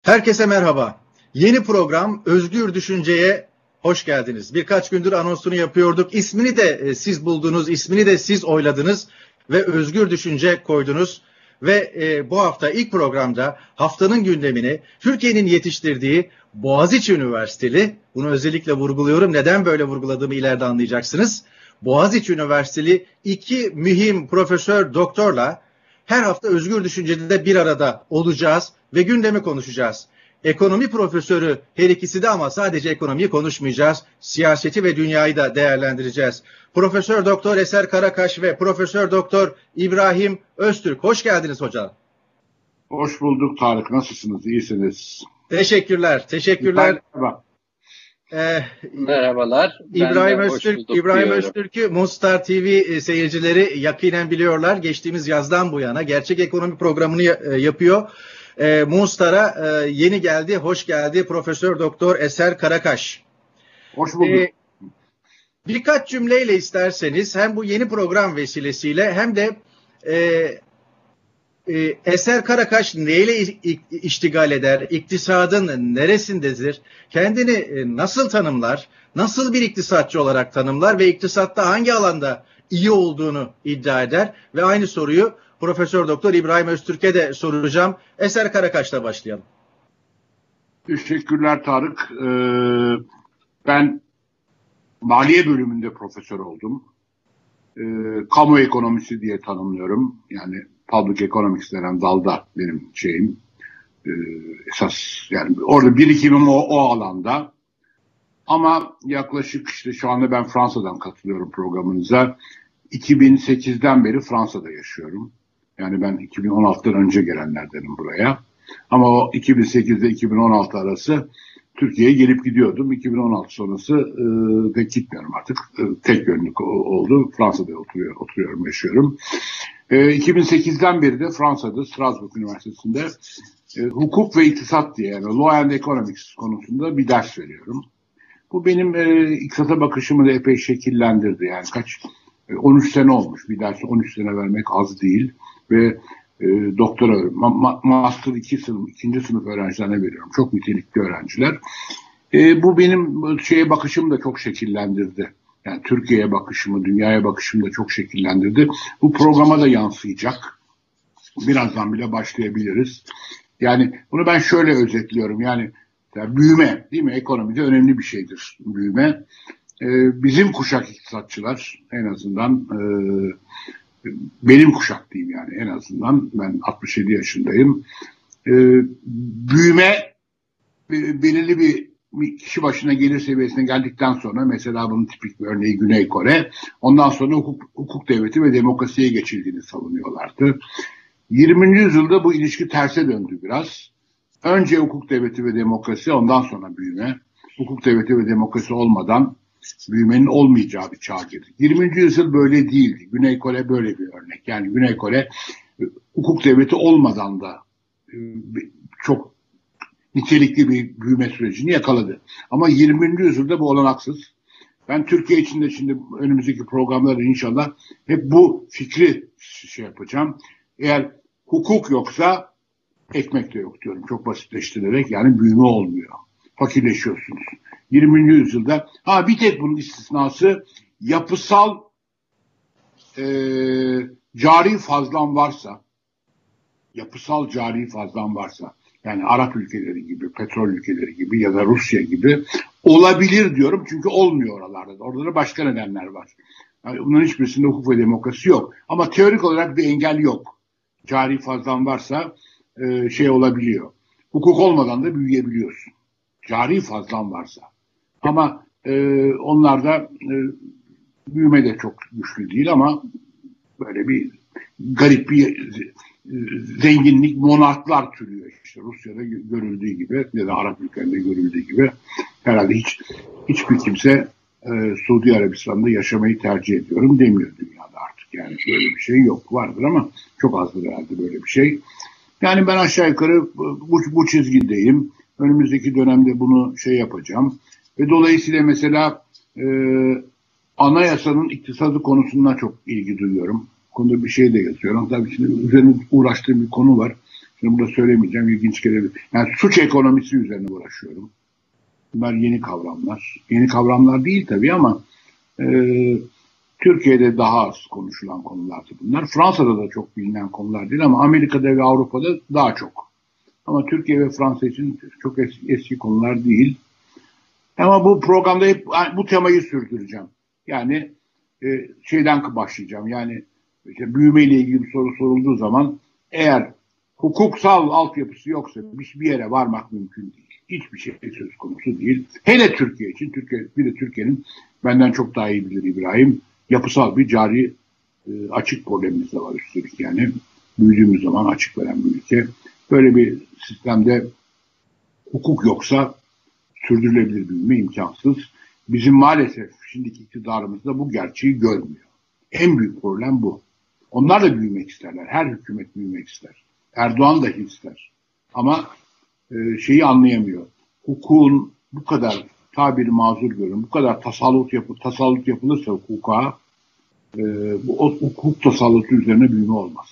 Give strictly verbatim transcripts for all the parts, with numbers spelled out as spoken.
Herkese merhaba. Yeni program Özgür Düşünce'ye hoş geldiniz. Birkaç gündür anonsunu yapıyorduk. İsmini de e, siz buldunuz, ismini de siz oyladınız ve Özgür Düşünce koydunuz. Ve e, bu hafta ilk programda haftanın gündemini Türkiye'nin yetiştirdiği Boğaziçi Üniversiteli, bunu özellikle vurguluyorum, neden böyle vurguladığımı ileride anlayacaksınız. Boğaziçi Üniversiteli iki mühim profesör doktorla her hafta Özgür Düşünce'de bir arada olacağız ve gündemi konuşacağız. Ekonomi profesörü her ikisi de ama sadece ekonomiyi konuşmayacağız. Siyaseti ve dünyayı da değerlendireceğiz. Profesör Doktor Eser Karakaş ve Profesör Doktor İbrahim Öztürk. Hoş geldiniz hocam. Hoş bulduk Tarık. Nasılsınız? İyisiniz. Teşekkürler. Teşekkürler. Merhaba. Ee, Merhabalar. İbrahim Öztürk, İbrahim Öztürk'ü Moonstar T V seyircileri yakinen biliyorlar. Geçtiğimiz yazdan bu yana gerçek ekonomi programını yapıyor. E, Moonstar'a e, yeni geldi, hoş geldi Profesör Doktor Eser Karakaş. Hoş bulduk. E, birkaç cümleyle isterseniz hem bu yeni program vesilesiyle hem de e, e, Eser Karakaş neyle iştigal eder, iktisadın neresindedir, kendini e, nasıl tanımlar, nasıl bir iktisatçı olarak tanımlar ve iktisatta hangi alanda iyi olduğunu iddia eder ve aynı soruyu Profesör Doktor İbrahim Öztürk'e de soracağım. Eser Karakaş'la başlayalım. Teşekkürler Tarık. Ee, ben maliye bölümünde profesör oldum. Ee, kamu ekonomisi diye tanımlıyorum. Yani public economics denen dalda benim şeyim. Ee, esas yani orada birikimim o, o alanda. Ama yaklaşık işte şu anda ben Fransa'dan katılıyorum programınıza. iki bin sekizden beri Fransa'da yaşıyorum. Yani ben iki bin on altıdan önce gelenlerdenim buraya. Ama o iki bin sekiz ile iki bin on altı arası Türkiye'ye gelip gidiyordum. iki bin on altı sonrası e, pek gitmiyorum artık. E, tek yönlük oldu. Fransa'da oturuyor, oturuyorum, yaşıyorum. E, iki bin sekizden beri de Fransa'da Strasbourg Üniversitesi'nde e, hukuk ve iktisat diye yani Law and Economics konusunda bir ders veriyorum. Bu benim e, iktisata bakışımı da epey şekillendirdi. Yani kaç on üç sene olmuş. Bir dersi on üç sene vermek az değil. Ve e, doktora, ma- master iki sınıf, ikinci sınıf öğrencilerine veriyorum. Çok nitelikli öğrenciler. E, bu benim şeye bakışımı da çok şekillendirdi. Yani Türkiye'ye bakışımı, dünyaya bakışımı da çok şekillendirdi. Bu programa da yansıyacak. Birazdan bile başlayabiliriz. Yani bunu ben şöyle özetliyorum. Yani, yani büyüme, değil mi? Ekonomide önemli bir şeydir büyüme. Ee, bizim kuşak iktisatçılar en azından e, benim kuşak diyeyim yani en azından ben altmış yedi yaşındayım. Ee, büyüme e, belirli bir, bir kişi başına gelir seviyesine geldikten sonra mesela bunun tipik bir örneği Güney Kore. Ondan sonra hukuk, hukuk devleti ve demokrasiye geçildiğini savunuyorlardı. yirminci yüzyılda bu ilişki terse döndü biraz. Önce hukuk devleti ve demokrasi, ondan sonra büyüme. Hukuk devleti ve demokrasi olmadan büyümenin olmayacağı bir çağ girdi. yirminci yüzyıl böyle değildi. Güney Kore böyle bir örnek. Yani Güney Kore hukuk devleti olmadan da çok nitelikli bir büyüme sürecini yakaladı. Ama yirminci yüzyılda bu olanaksız. Ben Türkiye için de şimdi önümüzdeki programlarda inşallah hep bu fikri şey yapacağım. Eğer hukuk yoksa ekmek de yok diyorum. Çok basitleştirerek yani büyüme olmuyor. Fakirleşiyorsunuz. yirminci yüzyılda ha bir tek bunun istisnası yapısal e, cari fazlan varsa yapısal cari fazlan varsa yani Arap ülkeleri gibi, petrol ülkeleri gibi ya da Rusya gibi olabilir diyorum. Çünkü olmuyor oralarda. Orada da başka nedenler var. Yani bunların hiçbirisinde hukuk ve demokrasi yok. Ama teorik olarak bir engel yok. Cari fazlan varsa e, şey olabiliyor. Hukuk olmadan da büyüyebiliyorsun. Cari fazlan varsa. Ama e, onlarda e, büyüme de çok güçlü değil ama böyle bir garip bir e, zenginlik monarklar türüyor işte Rusya'da görüldüğü gibi ya da Arap ülkelerinde görüldüğü gibi herhalde hiç hiçbir kimse e, Suudi Arabistan'da yaşamayı tercih ediyorum demiyor dünyada artık. Yani böyle bir şey yok. Vardır ama çok azdır herhalde böyle bir şey. Yani ben aşağı yukarı bu, bu çizgideyim. Önümüzdeki dönemde bunu şey yapacağım. Ve dolayısıyla mesela e, anayasanın iktisadı konusunda çok ilgi duyuyorum. Bu konuda bir şey de yazıyorum. Tabii şimdi üzerine uğraştığım bir konu var. Şimdi burada söylemeyeceğim, ilginç gelebilir. Yani suç ekonomisi üzerine uğraşıyorum. Bunlar yeni kavramlar. Yeni kavramlar değil tabii ama e, Türkiye'de daha az konuşulan konulardı bunlar. Fransa'da da çok bilinen konular değil ama Amerika'da ve Avrupa'da daha çok. Ama Türkiye ve Fransa için çok eski, eski konular değil. Ama bu programda hep bu temayı sürdüreceğim. Yani e, şeyden başlayacağım. Yani işte büyüme ile ilgili bir soru sorulduğu zaman eğer hukuksal altyapısı yoksa bir yere varmak mümkün değil. Hiçbir şey söz konusu değil. Hele Türkiye için. Türkiye, bir de Türkiye'nin benden çok daha iyi bilir İbrahim. Yapısal bir cari e, açık problemimiz de var üstelik yani. Büyüdüğümüz zaman açık veren bir ülke. Böyle bir sistemde hukuk yoksa sürdürülebilir büyüme imkansız. Bizim maalesef şimdiki iktidarımızda bu gerçeği görmüyor. En büyük problem bu. Onlar da büyümek isterler. Her hükümet büyümek ister. Erdoğan dahi ister. Ama e, şeyi anlayamıyor. Hukukun bu kadar tabiri mazur görün, bu kadar tasallut, yapı, tasallut yapılırsa hukuka e, bu o, hukuk tasallutu üzerine büyüme olmaz.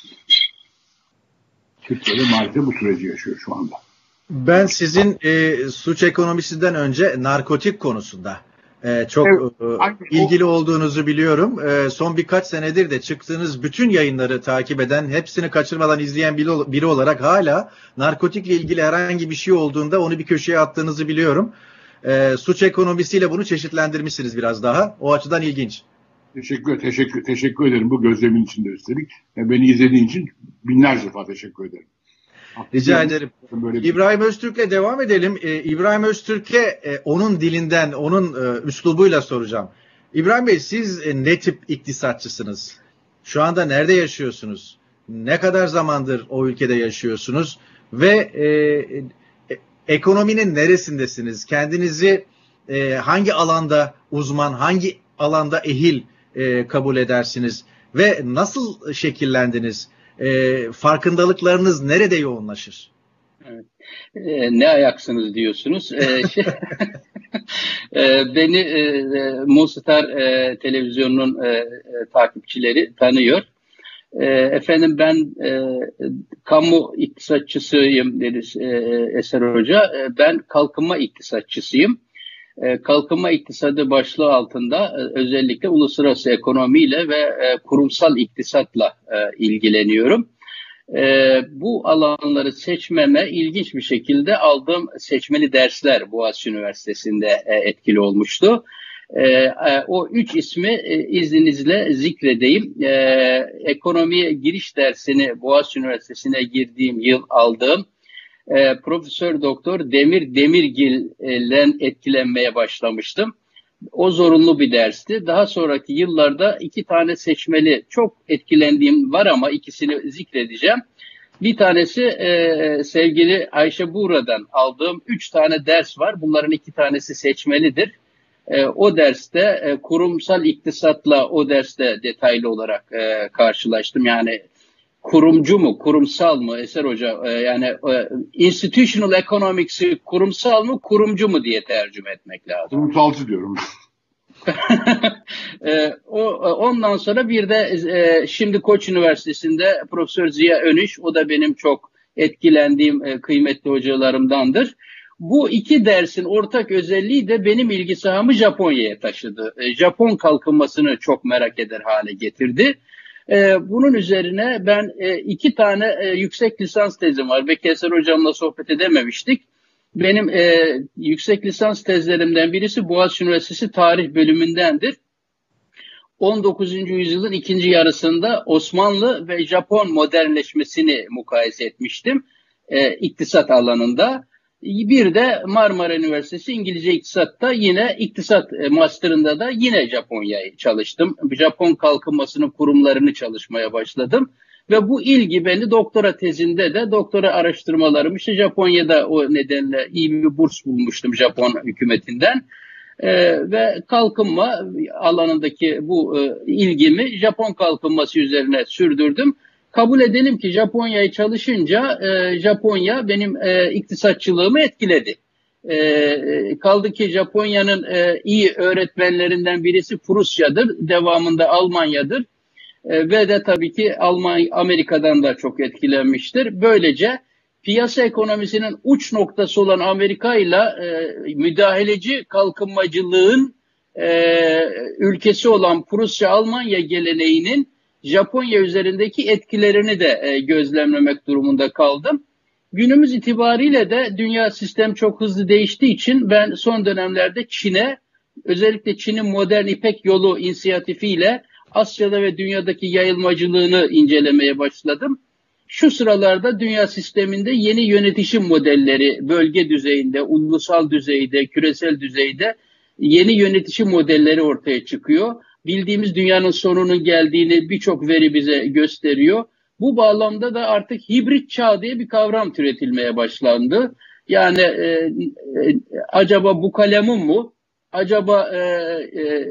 Türkiye'de maalesef bu süreci yaşıyor şu anda. Ben sizin e, suç ekonomisinden önce narkotik konusunda e, çok evet, e, ilgili olduğunuzu biliyorum. E, son birkaç senedir de çıktığınız bütün yayınları takip eden, hepsini kaçırmadan izleyen biri, biri olarak hala narkotikle ilgili herhangi bir şey olduğunda onu bir köşeye attığınızı biliyorum. E, suç ekonomisiyle bunu çeşitlendirmişsiniz biraz daha. O açıdan ilginç. Teşekkür, teşekkür, teşekkür ederim bu gözlemin içinde üstelik. Beni izlediğin için binlerce defa teşekkür ederim. Rica ederim. İbrahim Öztürk'le devam edelim. Ee, İbrahim Öztürk'e e, onun dilinden, onun e, üslubuyla soracağım. İbrahim Bey, siz e, ne tip iktisatçısınız? Şu anda nerede yaşıyorsunuz? Ne kadar zamandır o ülkede yaşıyorsunuz? Ve e, e, ekonominin neresindesiniz? Kendinizi e, hangi alanda uzman, hangi alanda ehil e, kabul edersiniz? Ve nasıl şekillendiniz? E, farkındalıklarınız nerede yoğunlaşır? Evet. E, ne ayaksınız diyorsunuz. E, şey, e, beni e, Mostar e, televizyonunun e, e, takipçileri tanıyor. E, efendim ben e, kamu iktisatçısıyım dedi e, Eser Hoca. E, ben kalkınma iktisatçısıyım. E, kalkınma iktisadı başlığı altında e, özellikle uluslararası ekonomiyle ve e, kurumsal iktisatla e, ilgileniyorum. E, bu alanları seçmeme ilginç bir şekilde aldığım seçmeli dersler Boğaziçi Üniversitesi'nde e, etkili olmuştu. E, e, o üç ismi e, izninizle zikredeyim. E, ekonomiye giriş dersini Boğaziçi Üniversitesi'ne girdiğim yıl aldığım E, Profesör Doktor Demir Demirgil'den etkilenmeye başlamıştım. O zorunlu bir dersti. Daha sonraki yıllarda iki tane seçmeli çok etkilendiğim var ama ikisini zikredeceğim. Bir tanesi e, sevgili Ayşe Buğra'dan aldığım üç tane ders var. Bunların iki tanesi seçmelidir. E, o derste e, kurumsal iktisatla o derste detaylı olarak e, karşılaştım. Yani kurumcu mu, kurumsal mı Eser Hoca? E, yani e, institutional economics'i kurumsal mı, kurumcu mu diye tercüme etmek lazım. Kurumsalcı diyorum. e, o ondan sonra bir de e, şimdi Koç Üniversitesi'nde Profesör Ziya Önüş, o da benim çok etkilendiğim e, kıymetli hocalarımdandır. Bu iki dersin ortak özelliği de benim ilgi sahamı Japonya'ya taşıdı. E, Japon kalkınmasını çok merak eder hale getirdi. Ee, bunun üzerine ben e, iki tane e, yüksek lisans tezim var. Belki Eser Hocam'la sohbet edememiştik. Benim e, yüksek lisans tezlerimden birisi Boğaziçi Üniversitesi Tarih bölümündendir. on dokuzuncu yüzyılın ikinci yarısında Osmanlı ve Japon modernleşmesini mukayese etmiştim e, iktisat alanında. Bir de Marmara Üniversitesi İngilizce İktisat'ta yine iktisat master'ında da yine Japonya'yı çalıştım. Japon kalkınmasının kurumlarını çalışmaya başladım. Ve bu ilgi beni doktora tezinde de doktora araştırmalarım işte Japonya'da o nedenle iyi bir burs bulmuştum Japon hükümetinden. Ee, ve kalkınma alanındaki bu e, ilgimi Japon kalkınması üzerine sürdürdüm. Kabul edelim ki Japonya'ya çalışınca e, Japonya benim e, iktisatçılığımı etkiledi. E, kaldı ki Japonya'nın e, iyi öğretmenlerinden birisi Prusya'dır, devamında Almanya'dır e, ve de tabii ki Almanya, Amerika'dan da çok etkilenmiştir. Böylece piyasa ekonomisinin uç noktası olan Amerika ile e, müdahaleci kalkınmacılığın e, ülkesi olan Prusya-Almanya geleneğinin Japonya üzerindeki etkilerini de e, gözlemlemek durumunda kaldım. Günümüz itibariyle de dünya sistem çok hızlı değiştiği için ben son dönemlerde Çin'e, özellikle Çin'in modern İpek Yolu inisiyatifiyle Asya'da ve dünyadaki yayılmacılığını incelemeye başladım. Şu sıralarda dünya sisteminde yeni yönetişim modelleri bölge düzeyinde, ulusal düzeyde, küresel düzeyde yeni yönetişim modelleri ortaya çıkıyor. Bildiğimiz dünyanın sonunun geldiğini birçok veri bize gösteriyor. Bu bağlamda da artık hibrit çağ diye bir kavram türetilmeye başlandı. Yani e, e, acaba bu kalemun mu? Acaba e, e,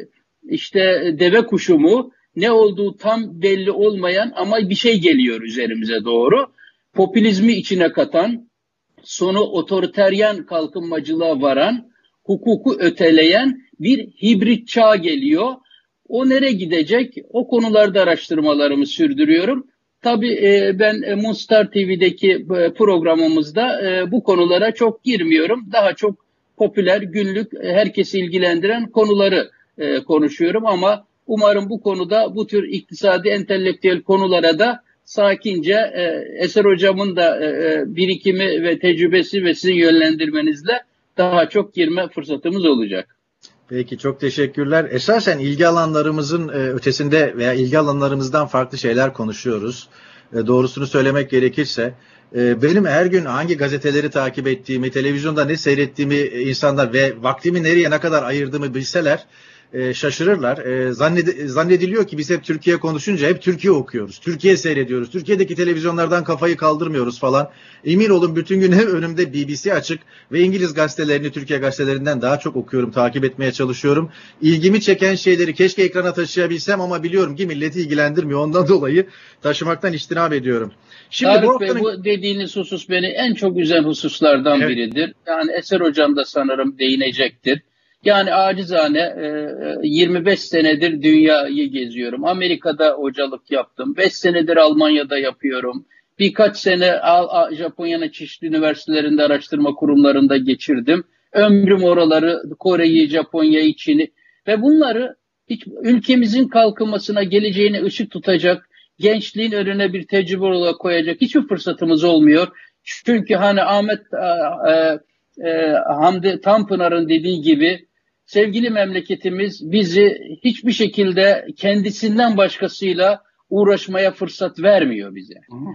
işte deve kuşu mu? Ne olduğu tam belli olmayan ama bir şey geliyor üzerimize doğru. Popülizmi içine katan, sonu otoriteryen kalkınmacılığa varan, hukuku öteleyen bir hibrit çağ geliyor. O nereye gidecek? O konularda araştırmalarımı sürdürüyorum. Tabii e, ben e, Moonstar T V'deki e, programımızda e, bu konulara çok girmiyorum. Daha çok popüler, günlük, e, herkesi ilgilendiren konuları e, konuşuyorum ama umarım bu konuda bu tür iktisadi, entelektüel konulara da sakince e, Eser Hocam'ın da e, birikimi ve tecrübesi ve sizin yönlendirmenizle daha çok girme fırsatımız olacak. Peki, çok teşekkürler. Esasen ilgi alanlarımızın ötesinde veya ilgi alanlarımızdan farklı şeyler konuşuyoruz. Doğrusunu söylemek gerekirse benim her gün hangi gazeteleri takip ettiğimi, televizyonda ne seyrettiğimi insanlar ve vaktimi nereye ne kadar ayırdığımı bilseler şaşırırlar. Zannediliyor ki biz hep Türkiye konuşunca hep Türkiye okuyoruz, Türkiye seyrediyoruz, Türkiye'deki televizyonlardan kafayı kaldırmıyoruz falan. Emin olun bütün gün önümde B B C açık ve İngiliz gazetelerini Türkiye gazetelerinden daha çok okuyorum, takip etmeye çalışıyorum. İlgimi çeken şeyleri keşke ekrana taşıyabilsem ama biliyorum ki milleti ilgilendirmiyor. Ondan dolayı taşımaktan içtinab ediyorum. Şimdi Tarık bu, haftanın... Bey, bu dediğiniz husus beni en çok üzen hususlardan evet. biridir. Yani Eser Hocam da sanırım değinecektir. Yani acizane yirmi beş senedir dünyayı geziyorum. Amerika'da hocalık yaptım. beş senedir Almanya'da yapıyorum. Birkaç sene Japonya'nın çeşitli üniversitelerinde, araştırma kurumlarında geçirdim. Ömrüm oraları, Kore'yi, Japonya'yı, Çin'i ve bunları hiç ülkemizin kalkınmasına, geleceğine ışık tutacak, gençliğin önüne bir tecrübe olarak koyacak hiçbir fırsatımız olmuyor. Çünkü hani Ahmet e, e, Hamdi Tanpınar'ın dediği gibi sevgili memleketimiz bizi hiçbir şekilde kendisinden başkasıyla uğraşmaya fırsat vermiyor bize.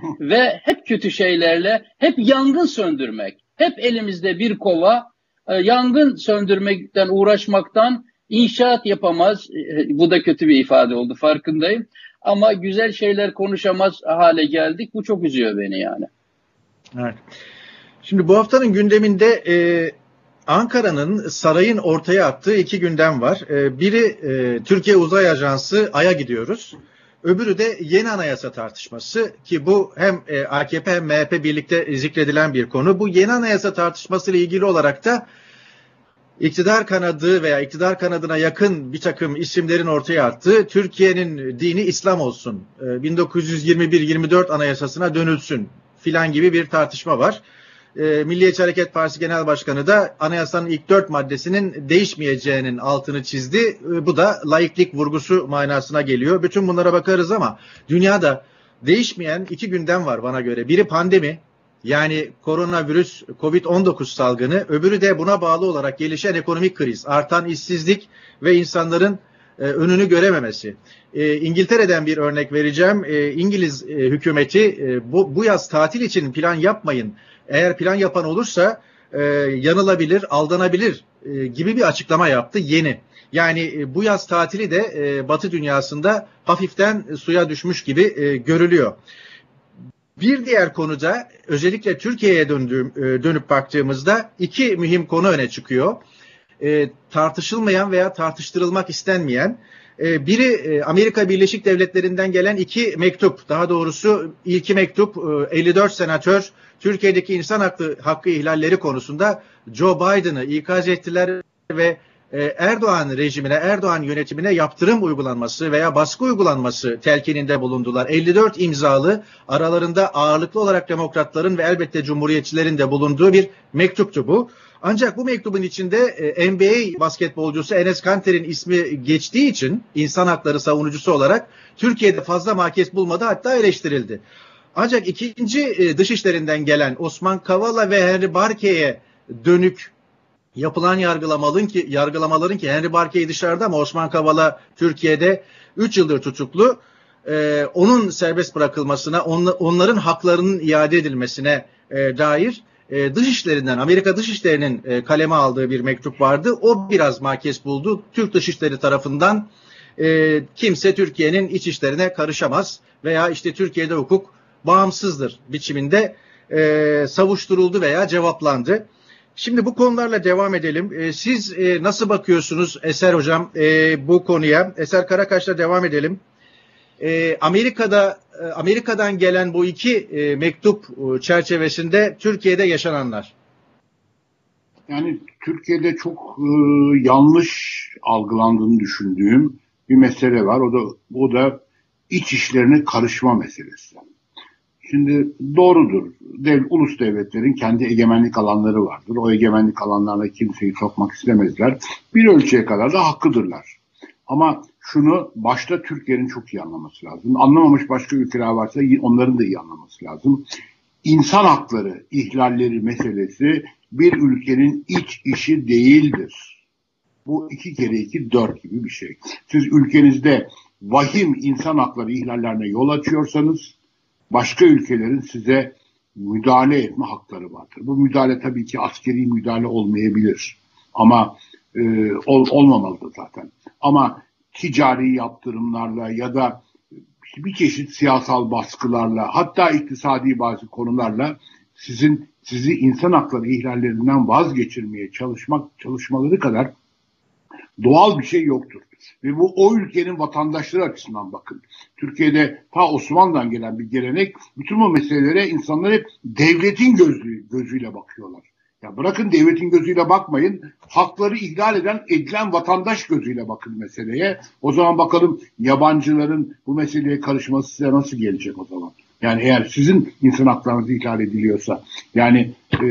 Ve hep kötü şeylerle, hep yangın söndürmek, hep elimizde bir kova e, yangın söndürmekten, uğraşmaktan inşaat yapamaz. E, bu da kötü bir ifade oldu, farkındayım. Ama güzel şeyler konuşamaz hale geldik. Bu çok üzüyor beni yani. Evet. Şimdi bu haftanın gündeminde e, Ankara'nın, sarayın ortaya attığı iki gündem var. E, biri e, Türkiye Uzay Ajansı, Ay'a gidiyoruz. Öbürü de yeni anayasa tartışması ki bu hem e, A K P hem M H P birlikte zikredilen bir konu. Bu yeni anayasa tartışması ile ilgili olarak da iktidar kanadı veya iktidar kanadına yakın bir takım isimlerin ortaya attığı Türkiye'nin dini İslam olsun, e, bin dokuz yüz yirmi bir yirmi dört anayasasına dönülsün filan gibi bir tartışma var. E, Milliyetçi Hareket Partisi Genel Başkanı da anayasanın ilk dört maddesinin değişmeyeceğinin altını çizdi. E, bu da laiklik vurgusu manasına geliyor. Bütün bunlara bakarız ama dünyada değişmeyen iki gündem var bana göre. Biri pandemi, yani koronavirüs, kovid on dokuz salgını, öbürü de buna bağlı olarak gelişen ekonomik kriz, artan işsizlik ve insanların e, önünü görememesi. E, İngiltere'den bir örnek vereceğim. E, İngiliz e, hükümeti e, bu, bu yaz tatil için plan yapmayın. Eğer plan yapan olursa e, yanılabilir, aldanabilir e, gibi bir açıklama yaptı yeni. Yani e, bu yaz tatili de e, Batı dünyasında hafiften suya düşmüş gibi e, görülüyor. Bir diğer konuda özellikle Türkiye'ye döndüğüm, e, dönüp baktığımızda iki mühim konu öne çıkıyor. E, tartışılmayan veya tartıştırılmak istenmeyen. E, biri e, Amerika Birleşik Devletleri'nden gelen iki mektup. Daha doğrusu ilki mektup e, elli dört senatör Türkiye'deki insan hakkı, hakkı ihlalleri konusunda Joe Biden'ı ikaz ettiler ve Erdoğan rejimine, Erdoğan yönetimine yaptırım uygulanması veya baskı uygulanması telkininde bulundular. elli dört imzalı, aralarında ağırlıklı olarak demokratların ve elbette cumhuriyetçilerin de bulunduğu bir mektuptu bu. Ancak bu mektubun içinde N B A basketbolcusu Enes Kanter'in ismi geçtiği için insan hakları savunucusu olarak Türkiye'de fazla makes bulmadı, hatta eleştirildi. Ancak ikinci dışişlerinden gelen Osman Kavala ve Henry Barkey'e dönük yapılan yargılamaların ki yargılamaların ki Henry Barkey dışarıda ama Osman Kavala Türkiye'de üç yıldır tutuklu. Ee, onun serbest bırakılmasına, on, onların haklarının iade edilmesine e, dair e, Dışişleri'nden, Amerika Dışişleri'nin e, kaleme aldığı bir mektup vardı. O biraz makes buldu. Türk Dışişleri tarafından e, kimse Türkiye'nin iç işlerine karışamaz veya işte Türkiye'de hukuk bağımsızdır biçiminde e, savuşturuldu veya cevaplandı. Şimdi bu konularla devam edelim. E, siz e, nasıl bakıyorsunuz Eser Hocam e, bu konuya? Eser Karakaş'la devam edelim. E, Amerika'da e, Amerika'dan gelen bu iki e, mektup e, çerçevesinde Türkiye'de yaşananlar. Yani Türkiye'de çok e, yanlış algılandığını düşündüğüm bir mesele var. O da o da iç işlerine karışma meselesi. Şimdi doğrudur. Dev, ulus devletlerin kendi egemenlik alanları vardır. O egemenlik alanlarına kimseyi sokmak istemezler. Bir ölçüye kadar da hakkıdırlar. Ama şunu başta Türkiye'nin çok iyi anlaması lazım. Anlamamış başka ülkeler varsa onların da iyi anlaması lazım. İnsan hakları ihlalleri meselesi bir ülkenin iç işi değildir. Bu iki kere iki dört gibi bir şey. Siz ülkenizde vahim insan hakları ihlallerine yol açıyorsanız başka ülkelerin size müdahale etme hakları vardır. Bu müdahale tabii ki askeri müdahale olmayabilir. Ama e, ol, olmamalıdır zaten. Ama ticari yaptırımlarla ya da bir çeşit siyasal baskılarla, hatta iktisadi bazı konularla sizin sizi insan hakları ihlallerinden vazgeçirmeye çalışmak çalışmaları kadar doğal bir şey yoktur. Ve bu o ülkenin vatandaşları açısından bakın. Türkiye'de ta Osmanlı'dan gelen bir gelenek, bütün bu meselelere insanlar hep devletin gözü, gözüyle bakıyorlar. Ya bırakın devletin gözüyle bakmayın, hakları ihlal eden, edilen vatandaş gözüyle bakın meseleye. O zaman bakalım yabancıların bu meseleye karışması size nasıl gelecek o zaman? Yani eğer sizin insan haklarınız ihlal ediliyorsa, yani e,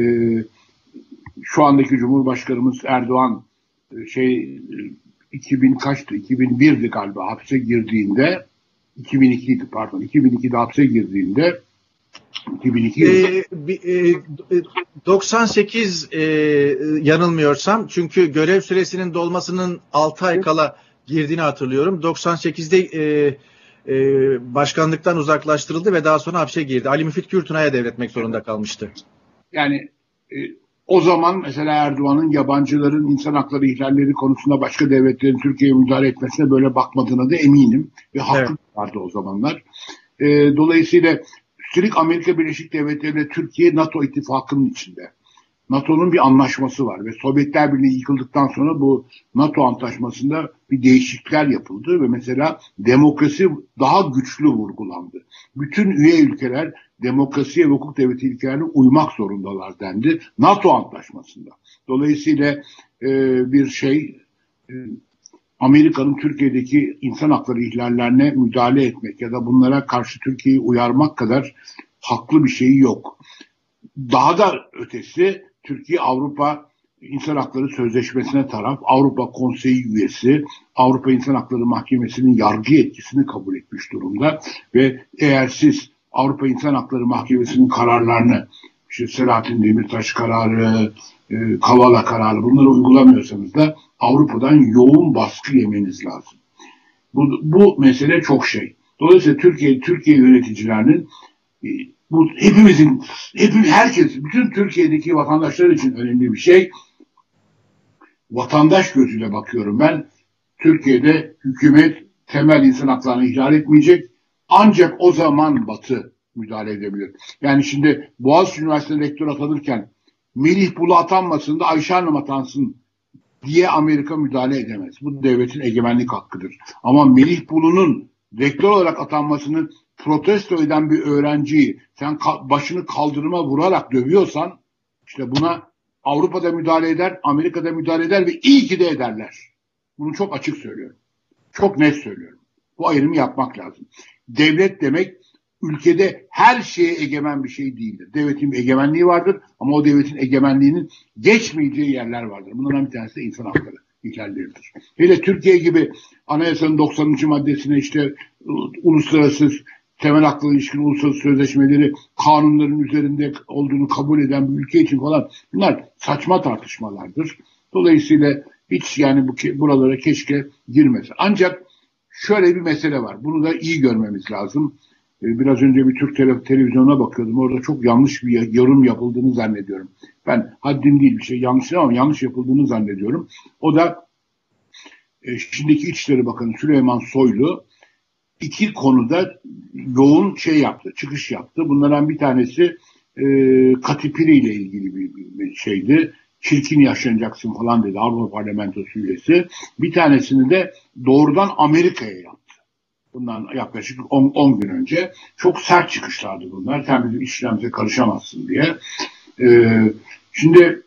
şu andaki Cumhurbaşkanımız Erdoğan şey iki bin kaçtı? iki bin birdi galiba hapse girdiğinde, iki bin ikiydi pardon, iki bin ikide hapse girdiğinde iki bin iki ee, e, doksan sekiz e, yanılmıyorsam, çünkü görev süresinin dolmasının altı ay kala girdiğini hatırlıyorum. doksan sekizde e, e, başkanlıktan uzaklaştırıldı ve daha sonra hapse girdi. Ali Müfit Kürtunay'a devretmek zorunda kalmıştı. Yani e, o zaman mesela Erdoğan'ın yabancıların insan hakları ihlalleri konusunda başka devletlerin Türkiye'ye müdahale etmesine böyle bakmadığına da eminim. Ve haklı evet. vardı o zamanlar. E, dolayısıyla üstelik Amerika Birleşik Devletleri ile Türkiye NATO ittifakının içinde. NATO'nun bir anlaşması var ve Sovyetler Birliği yıkıldıktan sonra bu NATO antlaşmasında bir değişiklikler yapıldı ve mesela demokrasi daha güçlü vurgulandı. Bütün üye ülkeler demokrasiye ve hukuk devleti ilkelerine uymak zorundalar dendi NATO antlaşmasında. Dolayısıyla e, bir şey e, Amerika'nın Türkiye'deki insan hakları ihlallerine müdahale etmek ya da bunlara karşı Türkiye'yi uyarmak kadar haklı bir şey yok. Daha da ötesi Türkiye Avrupa İnsan Hakları Sözleşmesi'ne taraf, Avrupa Konseyi üyesi, Avrupa İnsan Hakları Mahkemesi'nin yargı yetkisini kabul etmiş durumda ve eğer siz Avrupa İnsan Hakları Mahkemesi'nin kararlarını, işte Selahattin Demirtaş kararı, e, Kavala kararı, bunları uygulamıyorsanız da Avrupa'dan yoğun baskı yemeniz lazım. Bu, bu mesele çok şey. Dolayısıyla Türkiye Türkiye yöneticilerinin e, bu hepimizin, hepimiz, herkes, bütün Türkiye'deki vatandaşlar için önemli bir şey. Vatandaş gözüyle bakıyorum ben. Türkiye'de hükümet temel insan haklarını ihlal etmeyecek. Ancak o zaman Batı müdahale edebilir. Yani şimdi Boğaziçi Üniversitesi rektör atanırken Melih Bulu atanmasın da Ayşe Hanım atansın diye Amerika müdahale edemez. Bu devletin egemenlik hakkıdır. Ama Melih Bulu'nun rektör olarak atanmasını protesto eden bir öğrenciyi sen başını kaldırıma vurarak dövüyorsan, işte buna Avrupa'da müdahale eder, Amerika'da müdahale eder ve iyi ki de ederler. Bunu çok açık söylüyorum. Çok net söylüyorum. Bu ayrımı yapmak lazım. Devlet demek ülkede her şeye egemen bir şey değildir. Devletin bir egemenliği vardır ama o devletin egemenliğinin geçmeyeceği yerler vardır. Bunlardan bir tanesi de insan hakları ihlalleridir. Hele Türkiye gibi Anayasanın doksanıncı maddesine işte uluslararası temel haklara ilişkin uluslararası sözleşmeleri kanunların üzerinde olduğunu kabul eden bir ülke için falan bunlar saçma tartışmalardır. Dolayısıyla hiç yani bu buralara keşke girmesin. Ancak şöyle bir mesele var. Bunu da iyi görmemiz lazım. Biraz önce bir Türk tele, televizyonuna bakıyordum. Orada çok yanlış bir yorum yapıldığını zannediyorum. Ben haddim değil bir şey yanlış ama yanlış yapıldığını zannediyorum. O da e, şimdiki İçişleri Bakanı Süleyman Soylu iki konuda yoğun şey yaptı, çıkış yaptı. Bunlardan bir tanesi e, Katipiri ile ilgili bir, bir şeydi. Çirkin yaşanacaksın falan dedi Avrupa Parlamentosu üyesi. Bir tanesini de doğrudan Amerika'ya yaptı. Bundan yaklaşık on gün önce. Çok sert çıkışlardı bunlar. Sen bizim işlerimize karışamazsın diye. Ee, şimdi,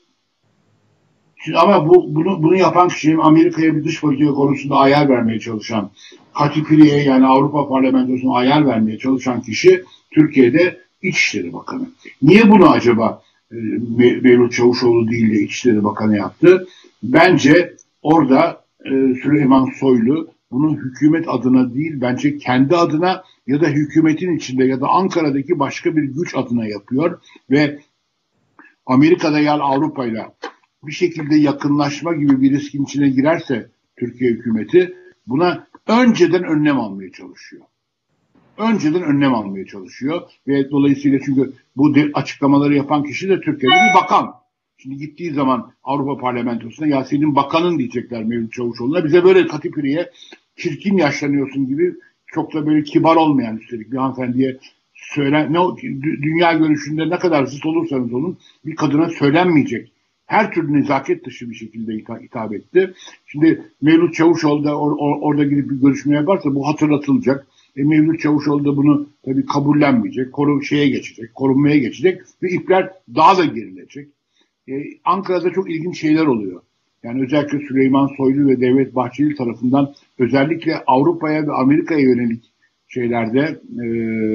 şimdi ama bu bunu bunu yapan kişi Amerika'ya bir dış politika konusunda ayar vermeye çalışan, Katipiri'ye yani Avrupa Parlamentosu'na ayar vermeye çalışan kişi Türkiye'de İçişleri Bakanı. Niye bunu acaba e, Mevlüt Çavuşoğlu değil de İçişleri Bakanı yaptı? Bence orada e, Süleyman Soylu bunu hükümet adına değil bence kendi adına ya da hükümetin içinde ya da Ankara'daki başka bir güç adına yapıyor ve Amerika'da ya Avrupa'yla bir şekilde yakınlaşma gibi bir riskin içine girerse Türkiye hükümeti buna önceden önlem almaya çalışıyor. Önceden önlem almaya çalışıyor ve dolayısıyla çünkü bu açıklamaları yapan kişi de Türkiye'de bir bakan. Şimdi gittiği zaman Avrupa Parlamentosu'na ya senin bakanın diyecekler Mevlüt Çavuşoğlu'na. Bize böyle Katipiri'ye çirkin yaşlanıyorsun gibi çok da böyle kibar olmayan üstelik bir hanımefendiye söylen, ne, dünya görüşünde ne kadar zıt olursanız olun bir kadına söylenmeyecek. Her türlü nezaket dışı bir şekilde hitap, hitap etti. Şimdi Mevlüt Çavuşoğlu da or, or, orada gidip bir görüşme yaparsa bu hatırlatılacak. E, Mevlüt Çavuşoğlu da bunu tabii kabullenmeyecek. Koru, şeye geçecek, korunmaya geçecek ve ipler daha da gerilecek. Ee, Ankara'da çok ilginç şeyler oluyor. Yani özellikle Süleyman Soylu ve Devlet Bahçeli tarafından özellikle Avrupa'ya ve Amerika'ya yönelik şeylerde, e,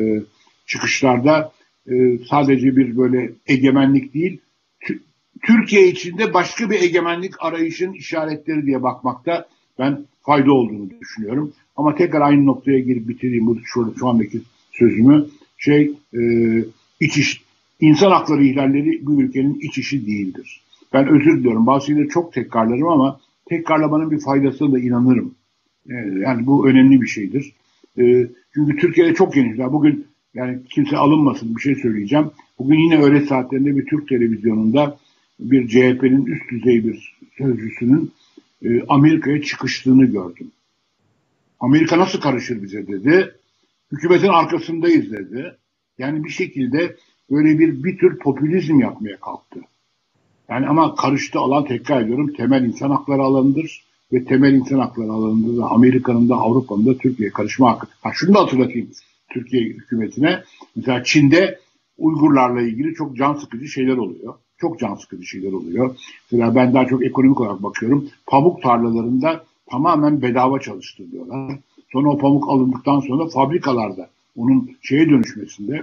çıkışlarda e, sadece bir böyle egemenlik değil, t- Türkiye içinde başka bir egemenlik arayışın işaretleri diye bakmakta ben fayda olduğunu düşünüyorum. Ama tekrar aynı noktaya girip bitireyim bu şu, şu andaki sözümü. Şey, e, iç iş İnsan hakları ihlalleri bu ülkenin iç işi değildir. Ben özür diliyorum. Bazı şeyleri çok tekrarlarım ama tekrarlamanın bir faydasına da inanırım. Yani bu önemli bir şeydir. Çünkü Türkiye'de çok geniş. Bugün yani kimse alınmasın bir şey söyleyeceğim. Bugün yine öğle saatlerinde bir Türk televizyonunda bir C H P'nin üst düzey bir sözcüsünün Amerika'ya çıkıştığını gördüm. Amerika nasıl karışır bize dedi. Hükümetin arkasındayız dedi. Yani bir şekilde böyle bir bir tür popülizm yapmaya kalktı. Yani ama karıştı alan tekrar ediyorum temel insan hakları alanıdır ve temel insan hakları alanında da Amerika'nın da Avrupa'nın da Türkiye'ye karışma hakkı. Ha şunu da hatırlatayım Türkiye hükümetine. Mesela Çin'de Uygurlarla ilgili çok can sıkıcı şeyler oluyor. Çok can sıkıcı şeyler oluyor. Mesela ben daha çok ekonomik olarak bakıyorum. Pamuk tarlalarında tamamen bedava çalıştırıyorlar. Sonra o pamuk alındıktan sonra fabrikalarda onun şeye dönüşmesinde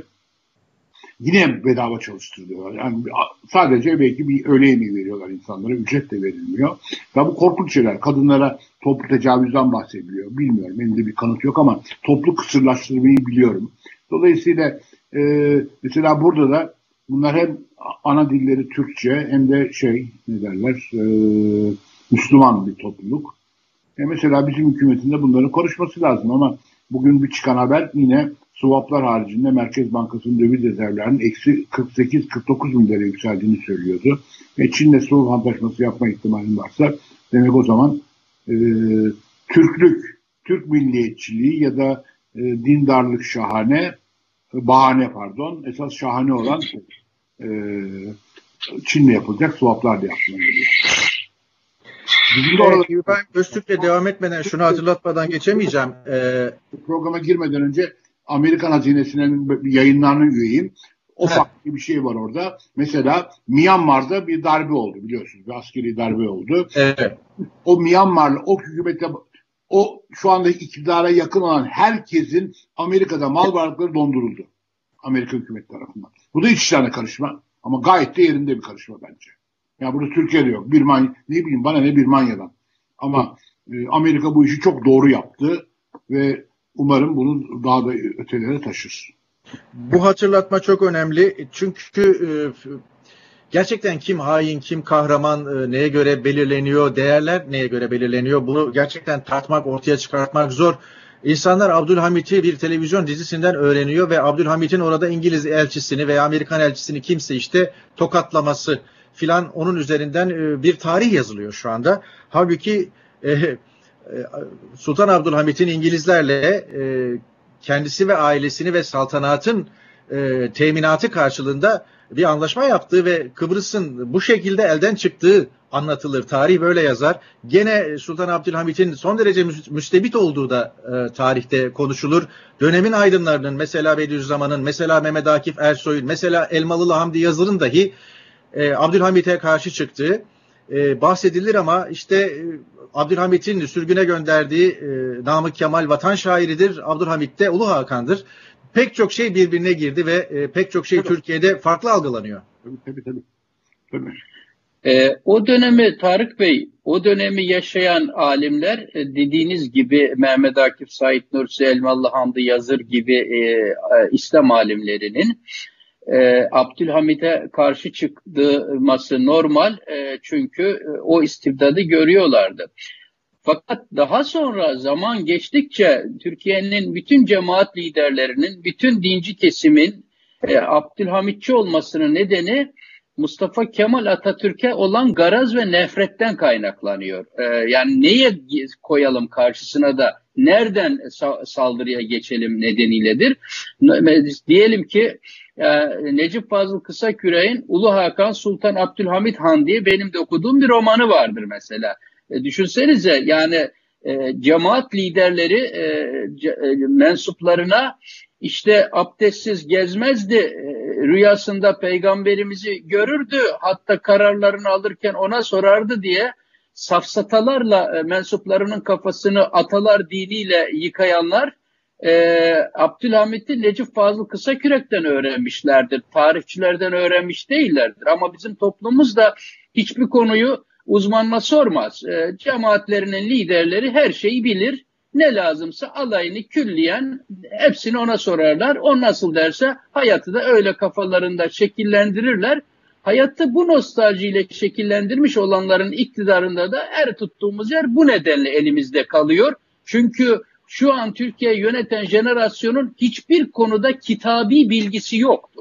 yine bedava çalıştırıyorlar. Yani sadece belki bir öğle yemeği veriyorlar insanlara. Ücret de verilmiyor. Ya bu korkunç şeyler. Kadınlara toplu tecavüzden bahsediliyor. Bilmiyorum. Elimde bir kanıt yok ama toplu kısırlaştırmayı biliyorum. Dolayısıyla e, mesela burada da bunlar hem ana dilleri Türkçe hem de şey ne derler e, Müslüman bir topluluk. E mesela bizim hükümetinde bunların konuşması lazım ama bugün bir çıkan haber yine swaplar haricinde Merkez Bankası'nın döviz rezervlerinin eksi kırk sekiz kırk dokuz milyara yükseldiğini söylüyordu. Ve Çin'le swap antlaşması yapma ihtimali varsa demek o zaman e, Türklük, Türk milliyetçiliği ya da e, dindarlık şahane, bahane pardon, esas şahane olan e, Çin'le yapılacak swaplar da yapmaya geliyor. Evet, İbrahim Öztürk'le devam etmeden şunu hatırlatmadan geçemeyeceğim. Ee, Programa girmeden önce Amerikan Hazinesi'nin yayınlarının üyeyim. O farklı bir şey var orada. Mesela Myanmar'da bir darbe oldu biliyorsunuz. Bir askeri darbe oldu. Evet. O Myanmar'lı, o hükümete, o şu anda iktidara yakın olan herkesin Amerika'da mal varlıkları donduruldu. Amerika hükümeti tarafından. Bu da iç işlerine karışma. Ama gayet de yerinde bir karışma bence. Ya burada Türkiye'de yok. Bir man, ne bileyim bana ne bir manyadan. Ama e, Amerika bu işi çok doğru yaptı ve umarım bunu daha da ötelere taşır. Bu hatırlatma çok önemli. Çünkü e, gerçekten kim hain, kim kahraman, e, neye göre belirleniyor, değerler neye göre belirleniyor? Bunu gerçekten tartmak, ortaya çıkartmak zor. İnsanlar Abdülhamit'i bir televizyon dizisinden öğreniyor ve Abdülhamit'in orada İngiliz elçisini veya Amerikan elçisini kimse işte tokatlaması filan onun üzerinden e, bir tarih yazılıyor şu anda. Halbuki e, e, Sultan Abdülhamit'in İngilizlerle e, kendisi ve ailesini ve saltanatın e, teminatı karşılığında bir anlaşma yaptığı ve Kıbrıs'ın bu şekilde elden çıktığı anlatılır. Tarih böyle yazar. Gene Sultan Abdülhamit'in son derece müstebit olduğu da e, tarihte konuşulur. Dönemin aydınlarının, mesela Bediüzzaman'ın, mesela Mehmet Akif Ersoy'un, mesela Elmalılı Hamdi Yazır'ın dahi e, Abdülhamit'e karşı çıktığı e, bahsedilir ama işte e, Abdülhamit'in sürgüne gönderdiği e, Namık Kemal vatan şairidir. Abdülhamit de Ulu Hakan'dır. Pek çok şey birbirine girdi ve e, pek çok şey tabii. Türkiye'de farklı algılanıyor. Tabii tabii tabii. tabii. E, o dönemi Tarık Bey, o dönemi yaşayan alimler e, dediğiniz gibi Mehmet Akif, Said Nursi, Elmalı Hamdi Yazır gibi e, e, İslam alimlerinin e, Abdülhamit'e karşı çıkması normal e, çünkü e, o istibdadı görüyorlardı. Fakat daha sonra zaman geçtikçe Türkiye'nin bütün cemaat liderlerinin, bütün dinci kesimin e, Abdülhamitçi olmasının nedeni Mustafa Kemal Atatürk'e olan garaz ve nefretten kaynaklanıyor. Ee, yani neye koyalım karşısına da nereden sa- saldırıya geçelim nedeniyledir. Diyelim ki e, Necip Fazıl Kısaküre'nin Ulu Hakan Sultan Abdülhamit Han diye benim de okuduğum bir romanı vardır mesela. E, düşünsenize yani e, cemaat liderleri e, ce, e, mensuplarına İşte abdestsiz gezmezdi, rüyasında peygamberimizi görürdü, hatta kararlarını alırken ona sorardı diye safsatalarla mensuplarının kafasını atalar diniyle yıkayanlar e, Abdülhamit'i Necip Fazıl Kısakürek'ten öğrenmişlerdir. Tarihçilerden öğrenmiş değillerdir. Ama bizim toplumumuz da hiçbir konuyu uzmanına sormaz. E, cemaatlerinin liderleri her şeyi bilir. Ne lazımsa alayını külliyen hepsini ona sorarlar. O nasıl derse hayatı da öyle kafalarında şekillendirirler. Hayatı bu nostaljiyle şekillendirmiş olanların iktidarında da her tuttuğumuz yer bu nedenle elimizde kalıyor. Çünkü şu an Türkiye yöneten jenerasyonun hiçbir konuda kitabi bilgisi yoktur.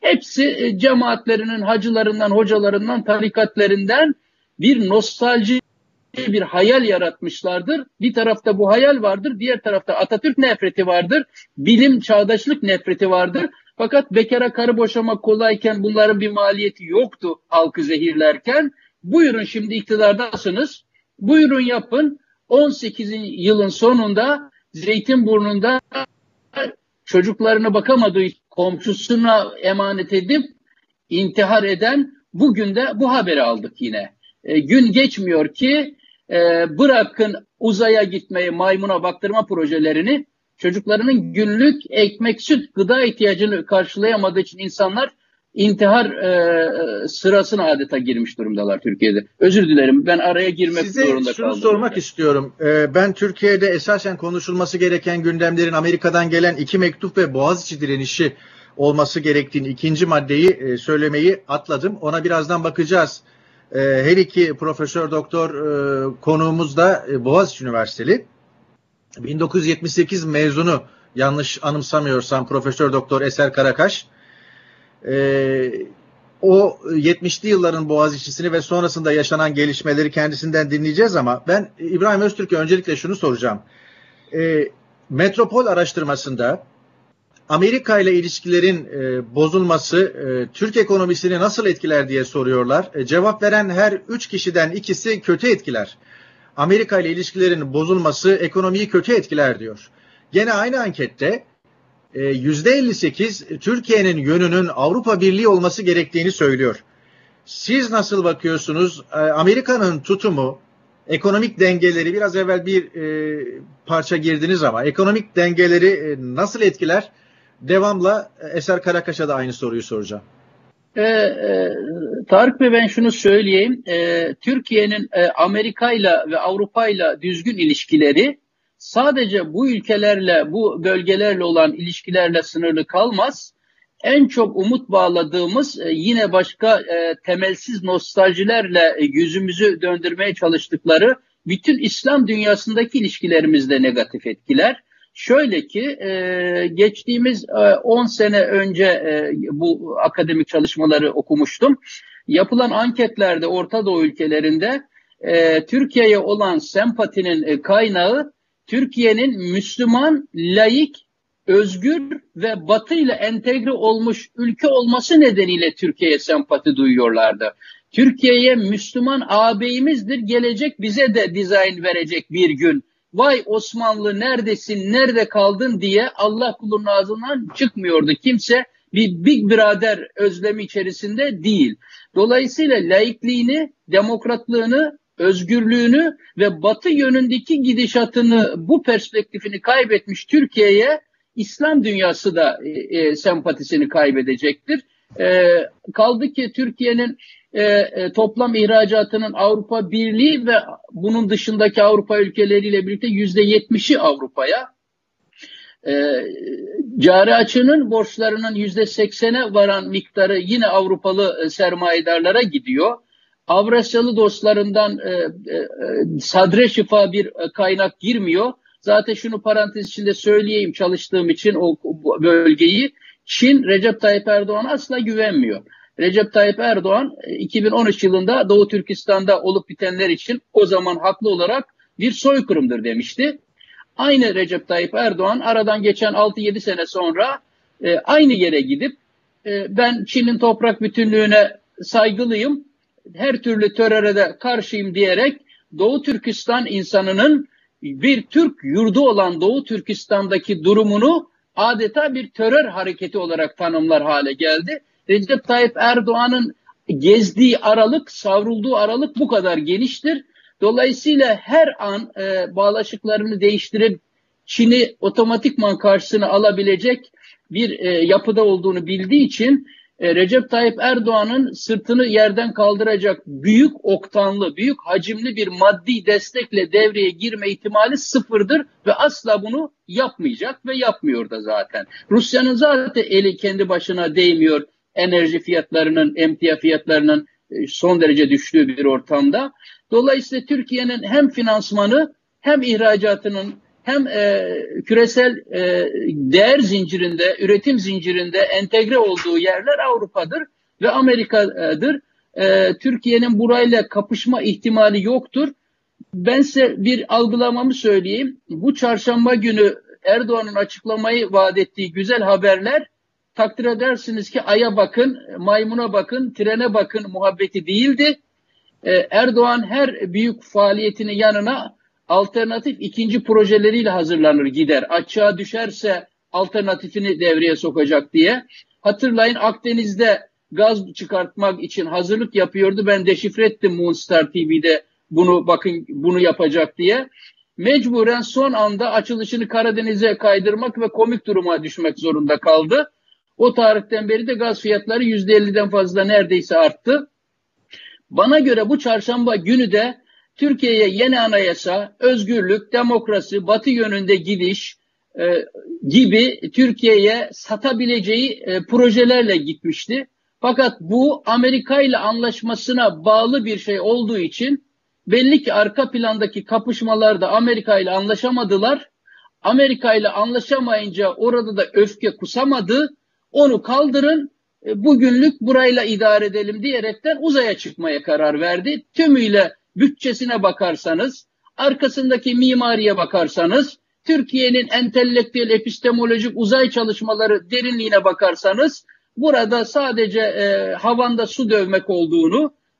Hepsi cemaatlerinin, hacılarından, hocalarından, tarikatlerinden bir nostalji, bir hayal yaratmışlardır. Bir tarafta bu hayal vardır, diğer tarafta Atatürk nefreti vardır, bilim, çağdaşlık nefreti vardır. Fakat bekara karı boşamak kolayken bunların bir maliyeti yoktu halkı zehirlerken. Buyurun şimdi iktidardasınız, buyurun yapın. on sekiz yılın sonunda Zeytinburnu'nda çocuklarına bakamadığı komşusuna emanet edip intihar eden, bugün de bu haberi aldık yine. E, gün geçmiyor ki e, bırakın uzaya gitmeyi, maymuna baktırma projelerini, çocuklarının günlük ekmek, süt, gıda ihtiyacını karşılayamadığı için insanlar intihar e, sırasına adeta girmiş durumdalar Türkiye'de. Özür dilerim, ben araya girmek Size zorunda kaldım. Size şunu sormak yani. istiyorum. Ee, ben Türkiye'de esasen konuşulması gereken gündemlerin Amerika'dan gelen iki mektup ve Boğaziçi direnişi olması gerektiğini, ikinci maddeyi e, söylemeyi atladım. Ona birazdan bakacağız. E, her iki profesör doktor e, konuğumuz da e, Boğaziçi Üniversiteli. bin dokuz yüz yetmiş sekiz mezunu, yanlış anımsamıyorsam, Profesör Doktor Eser Karakaş. E, o yetmişli yılların Boğaziçi'sini ve sonrasında yaşanan gelişmeleri kendisinden dinleyeceğiz ama ben İbrahim Öztürk'e öncelikle şunu soracağım. E, Metropol araştırmasında Amerika ile ilişkilerin e, bozulması e, Türk ekonomisini nasıl etkiler diye soruyorlar. E, cevap veren her üç kişiden ikisi kötü etkiler. Amerika ile ilişkilerin bozulması ekonomiyi kötü etkiler diyor. Gene aynı ankette yüzde elli sekiz Türkiye'nin yönünün Avrupa Birliği olması gerektiğini söylüyor. Siz nasıl bakıyorsunuz? Amerika'nın tutumu, ekonomik dengeleri, biraz evvel bir e, parça girdiniz ama ekonomik dengeleri e, nasıl etkiler? Devamla Eser Karakaş'a da aynı soruyu soracağım. Ee, e, Tarık Bey, ben şunu söyleyeyim. Ee, Türkiye'nin e, Amerika'yla ve Avrupa'yla düzgün ilişkileri sadece bu ülkelerle, bu bölgelerle olan ilişkilerle sınırlı kalmaz. En çok umut bağladığımız e, yine başka e, temelsiz nostaljilerle e, yüzümüzü döndürmeye çalıştıkları bütün İslam dünyasındaki ilişkilerimizde negatif etkiler. Şöyle ki e, geçtiğimiz on sene önce e, bu akademik çalışmaları okumuştum. Yapılan anketlerde Orta Doğu ülkelerinde e, Türkiye'ye olan sempatinin e, kaynağı Türkiye'nin Müslüman, laik, özgür ve Batı ile entegre olmuş ülke olması nedeniyle Türkiye'ye sempati duyuyorlardı. Türkiye'ye Müslüman ağabeyimizdir, gelecek bize de dizayn verecek bir gün. Vay Osmanlı neredesin, nerede kaldın diye Allah kulunun ağzından çıkmıyordu. Kimse bir Big Brother özlemi içerisinde değil. Dolayısıyla laikliğini, demokratlığını, özgürlüğünü ve Batı yönündeki gidişatını, bu perspektifini kaybetmiş Türkiye'ye İslam dünyası da e, e, sempatisini kaybedecektir. E, kaldı ki Türkiye'nin e, e, toplam ihracatının Avrupa Birliği ve bunun dışındaki Avrupa ülkeleriyle birlikte yüzde yetmişi Avrupa'ya. E, cari açığının borçlarının yüzde seksene varan miktarı yine Avrupalı e, sermayedarlara gidiyor. Avrasyalı dostlarından e, e, sadre şifa bir e, kaynak girmiyor. Zaten şunu parantez içinde söyleyeyim, çalıştığım için o bölgeyi, Çin Recep Tayyip Erdoğan'a asla güvenmiyor. Recep Tayyip Erdoğan iki bin on üç yılında Doğu Türkistan'da olup bitenler için o zaman haklı olarak bir soykırımdır demişti. Aynı Recep Tayyip Erdoğan aradan geçen altı yedi sene sonra e, aynı yere gidip e, ben Çin'in toprak bütünlüğüne saygılıyım, her türlü teröre de karşıyım diyerek Doğu Türkistan insanının bir Türk yurdu olan Doğu Türkistan'daki durumunu adeta bir terör hareketi olarak tanımlar hale geldi. Recep Tayyip Erdoğan'ın gezdiği aralık, savrulduğu aralık bu kadar geniştir. Dolayısıyla her an e, bağlaşıklarını değiştirip Çin'i otomatikman karşısına alabilecek bir e, yapıda olduğunu bildiği için e, Recep Tayyip Erdoğan'ın sırtını yerden kaldıracak büyük oktanlı, büyük hacimli bir maddi destekle devreye girme ihtimali sıfırdır ve asla bunu yapmayacak ve yapmıyor da zaten. Rusya'nın zaten eli kendi başına değmiyor, enerji fiyatlarının, emtia fiyatlarının e, son derece düştüğü bir ortamda. Dolayısıyla Türkiye'nin hem finansmanı hem ihracatının hem e, küresel e, değer zincirinde, üretim zincirinde entegre olduğu yerler Avrupa'dır ve Amerika'dır. E, Türkiye'nin burayla kapışma ihtimali yoktur. Ben size bir algılamamı söyleyeyim. Bu çarşamba günü Erdoğan'ın açıklamayı vaat ettiği güzel haberler, takdir edersiniz ki aya bakın, maymuna bakın, trene bakın muhabbeti değildi. E, Erdoğan her büyük faaliyetinin yanına alternatif ikinci projeleriyle hazırlanır gider. Açığa düşerse alternatifini devreye sokacak diye. Hatırlayın, Akdeniz'de gaz çıkartmak için hazırlık yapıyordu. Ben deşifre ettim Moonstar T V'de bunu, bakın bunu yapacak diye. Mecburen son anda açılışını Karadeniz'e kaydırmak ve komik duruma düşmek zorunda kaldı. O tarihten beri de gaz fiyatları yüzde elliden fazla neredeyse arttı. Bana göre bu çarşamba günü de Türkiye'ye yeni anayasa, özgürlük, demokrasi, batı yönünde gidiş e, gibi Türkiye'ye satabileceği e, projelerle gitmişti. Fakat bu Amerika ile anlaşmasına bağlı bir şey olduğu için belli ki arka plandaki kapışmalarda Amerika ile anlaşamadılar. Amerika ile anlaşamayınca orada da öfke kusamadı. Onu kaldırın, e, bugünlük burayla idare edelim diyerekten uzaya çıkmaya karar verdi. Tümüyle bütçesine bakarsanız, arkasındaki mimariye bakarsanız, Türkiye'nin entelektüel, epistemolojik uzay çalışmaları derinliğine bakarsanız, burada sadece e, havanda su dövmek olduğunu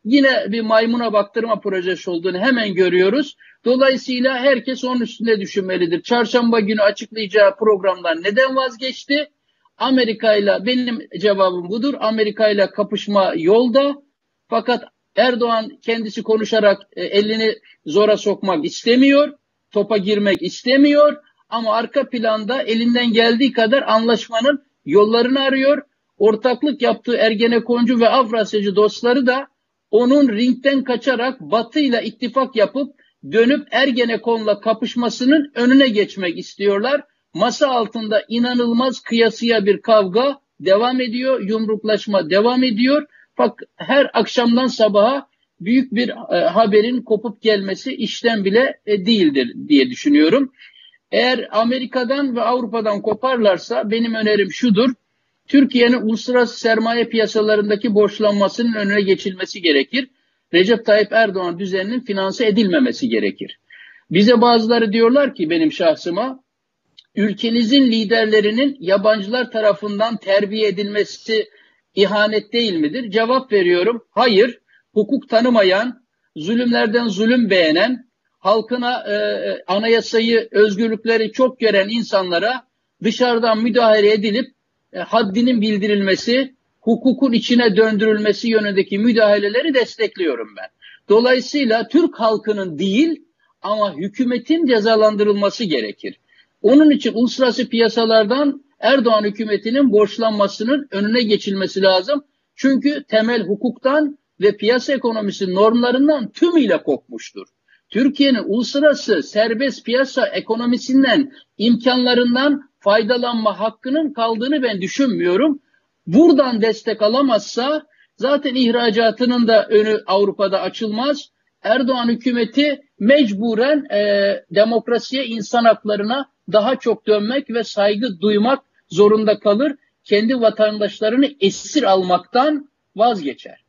yine bir maymuna baktırma projesi olduğunu hemen görüyoruz. Dolayısıyla herkes onun üstünde düşünmelidir. Çarşamba günü açıklayacağı programdan neden vazgeçti? Amerika ile, benim cevabım budur, Amerika ile kapışma yolda. Fakat Erdoğan kendisi konuşarak e, elini zora sokmak istemiyor, topa girmek istemiyor. Ama arka planda elinden geldiği kadar anlaşmanın yollarını arıyor. Ortaklık yaptığı Ergenekoncu ve Avrasyacı dostları da onun ringden kaçarak Batı ile ittifak yapıp dönüp Ergenekon'la kapışmasının önüne geçmek istiyorlar. Masa altında inanılmaz kıyasıya bir kavga devam ediyor, yumruklaşma devam ediyor. Fakat her akşamdan sabaha büyük bir e, haberin kopup gelmesi işten bile e, değildir diye düşünüyorum. Eğer Amerika'dan ve Avrupa'dan koparlarsa benim önerim şudur. Türkiye'nin uluslararası sermaye piyasalarındaki borçlanmasının önüne geçilmesi gerekir. Recep Tayyip Erdoğan düzeninin finanse edilmemesi gerekir. Bize bazıları diyorlar ki benim şahsıma, ülkenizin liderlerinin yabancılar tarafından terbiye edilmesi ihanet değil midir? Cevap veriyorum. Hayır. Hukuk tanımayan, zulümlerden zulüm beğenen, halkına e, anayasayı, özgürlükleri çok gören insanlara dışarıdan müdahale edilip e, haddinin bildirilmesi, hukukun içine döndürülmesi yönündeki müdahaleleri destekliyorum ben. Dolayısıyla Türk halkının değil ama hükümetin cezalandırılması gerekir. Onun için uluslararası piyasalardan Erdoğan hükümetinin borçlanmasının önüne geçilmesi lazım. Çünkü temel hukuktan ve piyasa ekonomisi normlarından tümüyle kopmuştur. Türkiye'nin uluslararası serbest piyasa ekonomisinden, imkanlarından faydalanma hakkının kaldığını ben düşünmüyorum. Buradan destek alamazsa zaten ihracatının da önü Avrupa'da açılmaz. Erdoğan hükümeti mecburen e, demokrasiye, insan haklarına daha çok dönmek ve saygı duymak zorunda kalır. Kendi vatandaşlarını esir almaktan vazgeçer.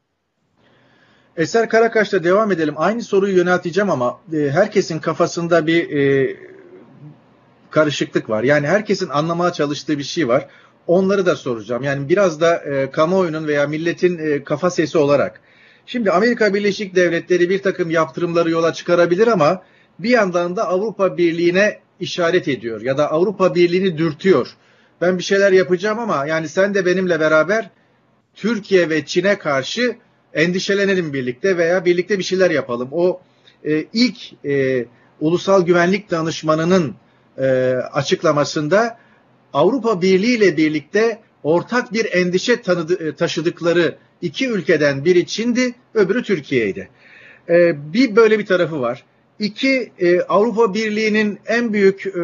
Eser Karakaş'ta devam edelim. Aynı soruyu yönelteceğim ama e, herkesin kafasında bir e, karışıklık var. Yani herkesin anlamaya çalıştığı bir şey var. Onları da soracağım. Yani biraz da e, kamuoyunun veya milletin e, kafa sesi olarak. Şimdi Amerika Birleşik Devletleri bir takım yaptırımları yola çıkarabilir ama bir yandan da Avrupa Birliği'ne işaret ediyor ya da Avrupa Birliği'ni dürtüyor. Ben bir şeyler yapacağım ama yani sen de benimle beraber Türkiye ve Çin'e karşı endişelenelim birlikte veya birlikte bir şeyler yapalım. O e, ilk e, Ulusal Güvenlik Danışmanı'nın e, açıklamasında Avrupa Birliği ile birlikte ortak bir endişe tanıdı, taşıdıkları iki ülkeden biri Çin'di, öbürü Türkiye'ydi. E, bir böyle bir tarafı var. İki, e, Avrupa Birliği'nin en büyük e,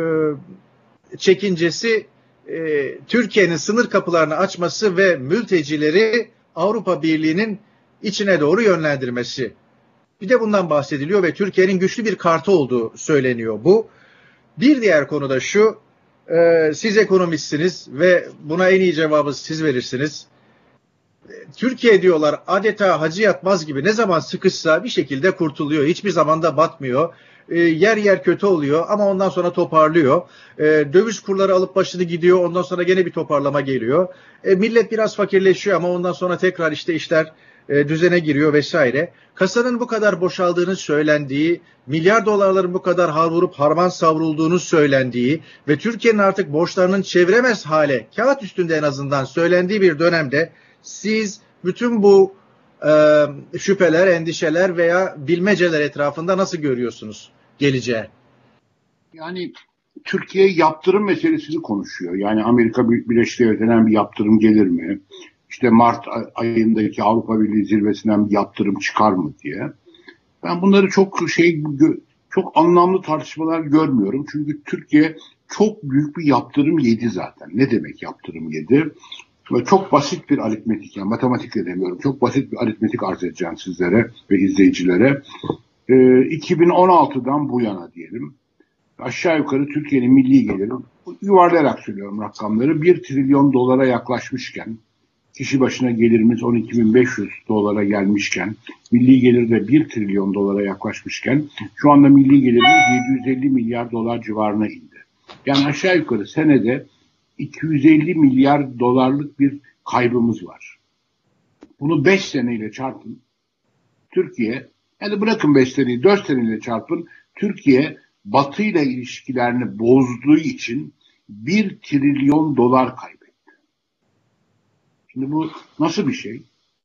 çekincesi e, Türkiye'nin sınır kapılarını açması ve mültecileri Avrupa Birliği'nin içine doğru yönlendirmesi. Bir de bundan bahsediliyor ve Türkiye'nin güçlü bir kartı olduğu söyleniyor bu. Bir diğer konu da şu, e, siz ekonomistsiniz ve buna en iyi cevabı siz verirsiniz. Türkiye diyorlar adeta hacı yatmaz gibi ne zaman sıkışsa bir şekilde kurtuluyor. Hiçbir zaman da batmıyor. E, yer yer kötü oluyor ama ondan sonra toparlıyor. E, döviz kurları alıp başını gidiyor. Ondan sonra gene bir toparlama geliyor. E, millet biraz fakirleşiyor ama ondan sonra tekrar işte işler e, düzene giriyor vesaire. Kasanın bu kadar boşaldığını söylendiği, milyar dolarların bu kadar har vurup harman savrulduğunu söylendiği ve Türkiye'nin artık borçlarının çeviremez hale, kağıt üstünde en azından söylendiği bir dönemde siz bütün bu e, şüpheler, endişeler veya bilmeceler etrafında nasıl görüyorsunuz geleceği? Yani Türkiye yaptırım meselesini konuşuyor. Yani Amerika Birleşik Devletleri'nden bir yaptırım gelir mi? İşte Mart ayındaki Avrupa Birliği zirvesinden bir yaptırım çıkar mı diye. Ben bunları çok şey çok anlamlı tartışmalar görmüyorum. Çünkü Türkiye çok büyük bir yaptırım yedi zaten. Ne demek yaptırım yedi? Ve çok basit bir aritmetik, yani matematik de demiyorum, çok basit bir aritmetik arz edeceğim sizlere ve izleyicilere. Ee, iki bin on altıdan bu yana diyelim, aşağı yukarı Türkiye'nin milli geliri, yuvarlayarak söylüyorum rakamları, bir trilyon dolara yaklaşmışken, kişi başına gelirimiz on iki bin beş yüz dolara gelmişken, milli gelir de bir trilyon dolara yaklaşmışken, şu anda milli gelirimiz yedi yüz elli milyar dolar civarına indi. Yani aşağı yukarı senede iki yüz elli milyar dolarlık bir kaybımız var. Bunu beş seneyle çarpın. Türkiye, yani bırakın beş seneyi dört seneyle çarpın, Türkiye Batı ile ilişkilerini bozduğu için bir trilyon dolar kaybetti. Şimdi bu nasıl bir şey?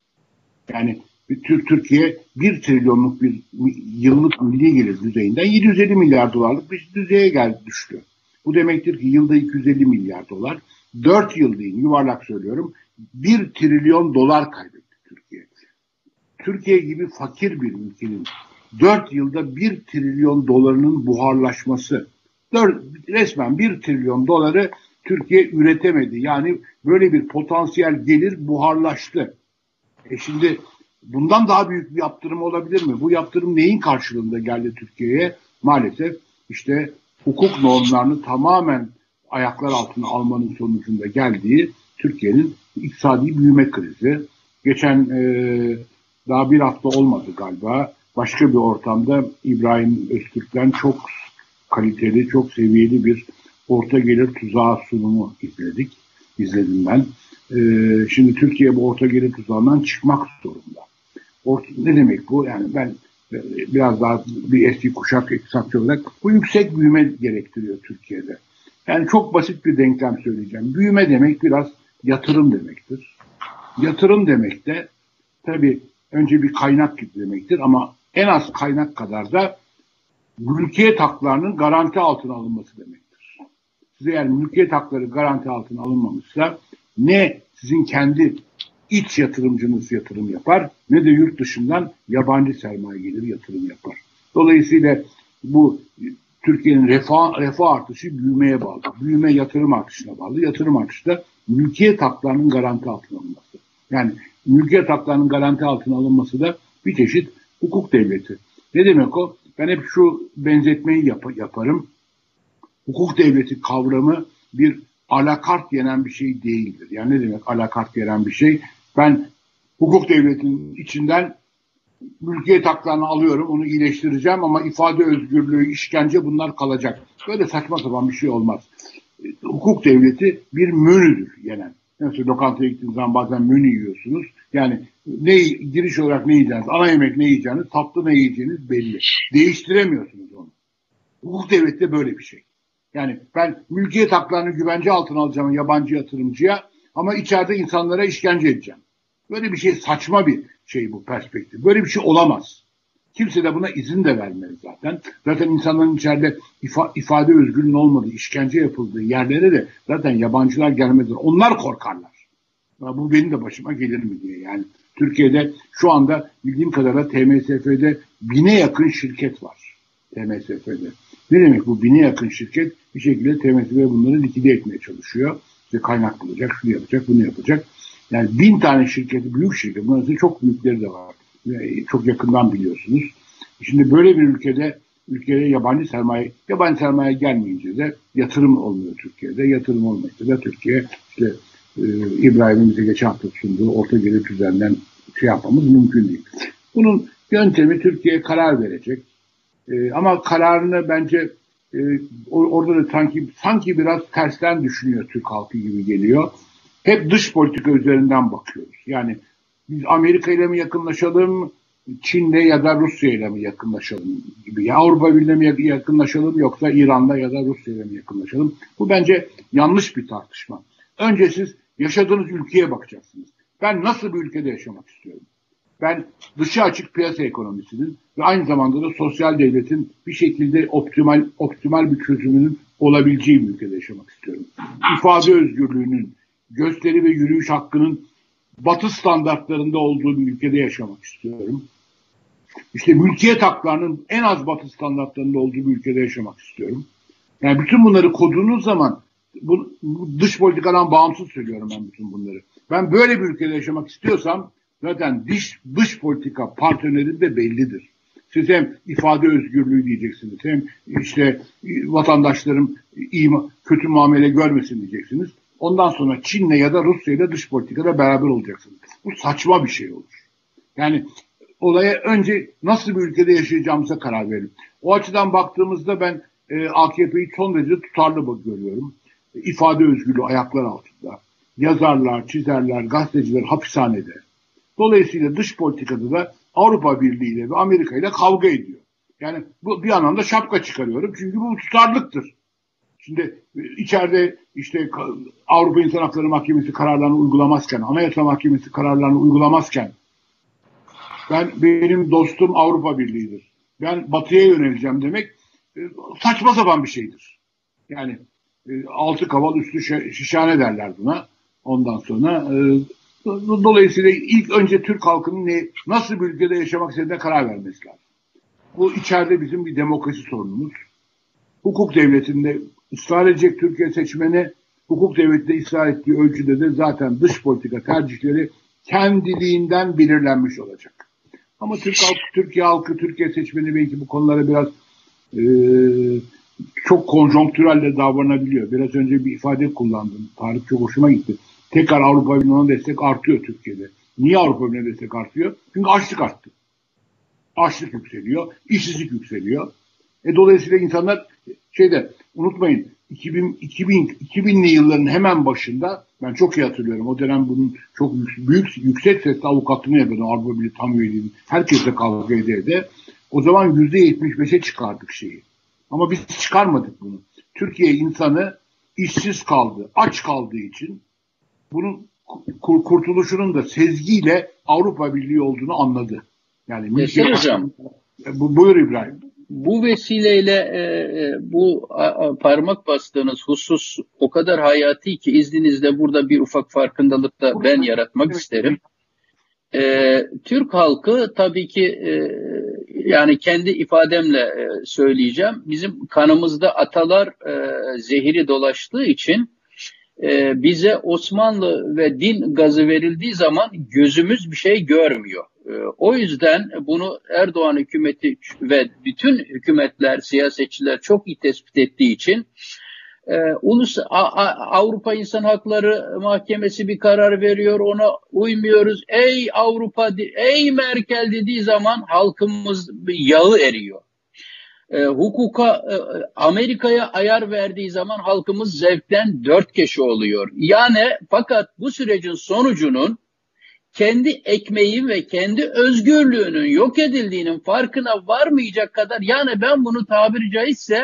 Yani Türkiye bir trilyonluk bir yıllık milli gelir düzeyinden yedi yüz elli milyar dolarlık bir düzeye geldi, düştü. Bu demektir ki yılda iki yüz elli milyar dolar, dört yıl değil, yuvarlak söylüyorum, bir trilyon dolar kaybetti Türkiye. Türkiye gibi fakir bir ülkenin dört yılda bir trilyon dolarının buharlaşması, dört, resmen bir trilyon doları Türkiye üretemedi. Yani böyle bir potansiyel gelir buharlaştı. E şimdi bundan daha büyük bir yaptırım olabilir mi? Bu yaptırım neyin karşılığında geldi Türkiye'ye? Maalesef işte hukuk normlarını tamamen ayaklar altına almanın sonucunda geldiği Türkiye'nin iktisadi büyüme krizi. Geçen e, daha bir hafta olmadı galiba. Başka bir ortamda İbrahim Öztürk'ten çok kaliteli, çok seviyeli bir orta gelir tuzağı sunumu izledik. İzledim ben. Ee, şimdi Türkiye bu orta gelir tuzağından çıkmak zorunda. Orta, ne demek bu? Yani ben e, biraz daha bir eski kuşak iktisatçı olarak bu yüksek büyüme gerektiriyor Türkiye'de. Yani çok basit bir denklem söyleyeceğim. Büyüme demek biraz yatırım demektir. Yatırım demek de tabii önce bir kaynak demektir ama en az kaynak kadar da mülkiyet haklarının garanti altına alınması demektir. Siz eğer mülkiyet hakları garanti altına alınmamışsa ne sizin kendi iç yatırımcınız yatırım yapar ne de yurt dışından yabancı sermaye gelir yatırım yapar. Dolayısıyla bu Türkiye'nin refah, refah artışı büyümeye bağlı. Büyüme yatırım artışına bağlı. Yatırım artışı da mülkiyet haklarının garanti altına alınması. Yani mülkiyet haklarının garanti altına alınması da bir çeşit hukuk devleti. Ne demek o? Ben hep şu benzetmeyi yap- yaparım. Hukuk devleti kavramı bir alakart yenen bir şey değildir. Yani ne demek alakart yenen bir şey? Ben hukuk devletinin içinden mülkiyet haklarını alıyorum, onu iyileştireceğim ama ifade özgürlüğü, işkence bunlar kalacak. Böyle saçma sapan bir şey olmaz. Hukuk devleti bir menüdür yenen. Mesela lokantaya gittiğiniz zaman bazen menü yiyorsunuz. Yani ne giriş olarak ne yiyeceğiniz, ana yemek ne yiyeceğiniz, tatlı ne yiyeceğiniz belli. Değiştiremiyorsunuz onu. Hukuk devleti de böyle bir şey. Yani ben mülkiyet haklarını güvence altına alacağım yabancı yatırımcıya ama içeride insanlara işkence edeceğim. Böyle bir şey saçma bir şey bu perspektif. Böyle bir şey olamaz. Kimse de buna izin de vermez zaten. Zaten insanların içeride ifa, ifade özgürlüğünün olmadığı, işkence yapıldığı yerlere de zaten yabancılar gelmezler. Onlar korkarlar. Ya bu benim de başıma gelir mi diye. Yani Türkiye'de şu anda bildiğim kadarıyla T M S F'de bine yakın şirket var. T M S F'de. Ne demek bu bine yakın şirket? Bir şekilde T M S F bunları likide etmeye çalışıyor. İşte kaynak bulacak, şunu yapacak, bunu yapacak. Yani bin tane şirketi, büyük şirket. Bunların çok büyükleri de var. Yani çok yakından biliyorsunuz. Şimdi böyle bir ülkede ülkeye yabancı sermaye, yabancı sermaye gelmeyince de yatırım olmuyor Türkiye'de. Yatırım olmayınca da Türkiye işte e, İbrahim'in bize geçen hafta sunduğu orta gelir düzenden şey yapmamız mümkün değil. Bunun yöntemi Türkiye karar verecek. E, ama kararını bence e, orada da sanki, sanki biraz tersten düşünüyor Türk halkı gibi geliyor. Hep dış politika üzerinden bakıyoruz. Yani biz Amerika ile mi yakınlaşalım, Çin'le ya da Rusya ile mi yakınlaşalım gibi. Ya Avrupa Birliği'ne mi yakınlaşalım yoksa İran'la ya da Rusya ile mi yakınlaşalım? Bu bence yanlış bir tartışma. Önce siz yaşadığınız ülkeye bakacaksınız. Ben nasıl bir ülkede yaşamak istiyorum? Ben dışı açık piyasa ekonomisinin ve aynı zamanda da sosyal devletin bir şekilde optimal optimal bir çözümünün olabileceği bir ülkede yaşamak istiyorum. İfade özgürlüğünün, gösteri ve yürüyüş hakkının Batı standartlarında olduğu bir ülkede yaşamak istiyorum. İşte mülkiyet haklarının en az Batı standartlarında olduğu bir ülkede yaşamak istiyorum. Yani bütün bunları koduğunuz zaman bu, bu dış politikadan bağımsız söylüyorum ben bütün bunları. Ben böyle bir ülkede yaşamak istiyorsam zaten dış, dış politika partnerim de bellidir. Siz hem ifade özgürlüğü diyeceksiniz, hem işte vatandaşlarım iyi, kötü muamele görmesin diyeceksiniz. Ondan sonra Çin'le ya da Rusya'yla dış politikada beraber olacaksınız. Bu saçma bir şey olur. Yani olaya önce nasıl bir ülkede yaşayacağımıza karar verin. O açıdan baktığımızda ben e, A K P'yi son derece tutarlı görüyorum. E, ifade özgürlüğü ayaklar altında. Yazarlar, çizerler, gazeteciler hapishanede. Dolayısıyla dış politikada da Avrupa Birliği ile ve Amerika ile kavga ediyor. Yani bu bir anlamda şapka çıkarıyorum çünkü bu tutarlıktır. Şimdi içeride işte Avrupa İnsan Hakları Mahkemesi kararlarını uygulamazken, Anayasa Mahkemesi kararlarını uygulamazken ben benim dostum Avrupa Birliği'dir. Ben batıya yöneleceğim demek saçma sapan bir şeydir. Yani altı kaval üstü şişhane derler buna. Ondan sonra dolayısıyla ilk önce Türk halkının ne, nasıl bir ülkede yaşamak istediğine karar vermesi lazım. Bu içeride bizim bir demokrasi sorunumuz. Hukuk devletinde ısrar edecek Türkiye seçmeni, hukuk devletinde ısrar ettiği ölçüde de zaten dış politika tercihleri kendiliğinden belirlenmiş olacak. Ama Türk halkı, Türkiye halkı, Türkiye seçmeni belki bu konulara biraz e, çok konjonktürelle davranabiliyor. Biraz önce bir ifade kullandım. Tarih çok hoşuma gitti. Tekrar Avrupa Birliği'ne destek artıyor Türkiye'de. Niye Avrupa Birliği'ne destek artıyor? Çünkü açlık arttı. Açlık yükseliyor, işsizlik yükseliyor. E, dolayısıyla insanlar şeyde unutmayın iki bin, iki bin, iki binli yılların hemen başında ben çok iyi hatırlıyorum. O dönem bunun çok büyük yüksek sesle avukatlığını yapıyordum. Avrupa Birliği tam üyeliğini. Herkesle kavga ede. O zaman yüzde yetmiş beşe çıkardık şeyi. Ama biz çıkarmadık bunu. Türkiye insanı işsiz kaldı, aç kaldığı için bunun kurtuluşunun da sezgiyle Avrupa Birliği olduğunu anladı. Yani Eser Hocam, bu, buyur İbrahim. Bu vesileyle e, bu a, parmak bastığınız husus o kadar hayati ki izninizle burada bir ufak farkındalık da ben yaratmak isterim. E, Türk halkı tabii ki e, yani kendi ifademle e, söyleyeceğim. Bizim kanımızda atalar e, zehiri dolaştığı için e, bize Osmanlı ve din gazı verildiği zaman gözümüz bir şey görmüyor. E, o yüzden bunu Erdoğan hükümeti ve bütün hükümetler, siyasetçiler çok iyi tespit ettiği için e, Ulus A, A, Avrupa İnsan Hakları Mahkemesi bir karar veriyor, ona uymuyoruz. Ey Avrupa, ey Merkel dediği zaman halkımız yağı eriyor. E, hukuka, e, Amerika'ya ayar verdiği zaman halkımız zevkten dört köşe oluyor. Yani fakat bu sürecin sonucunun kendi ekmeği ve kendi özgürlüğünün yok edildiğinin farkına varmayacak kadar, yani ben bunu tabiri caizse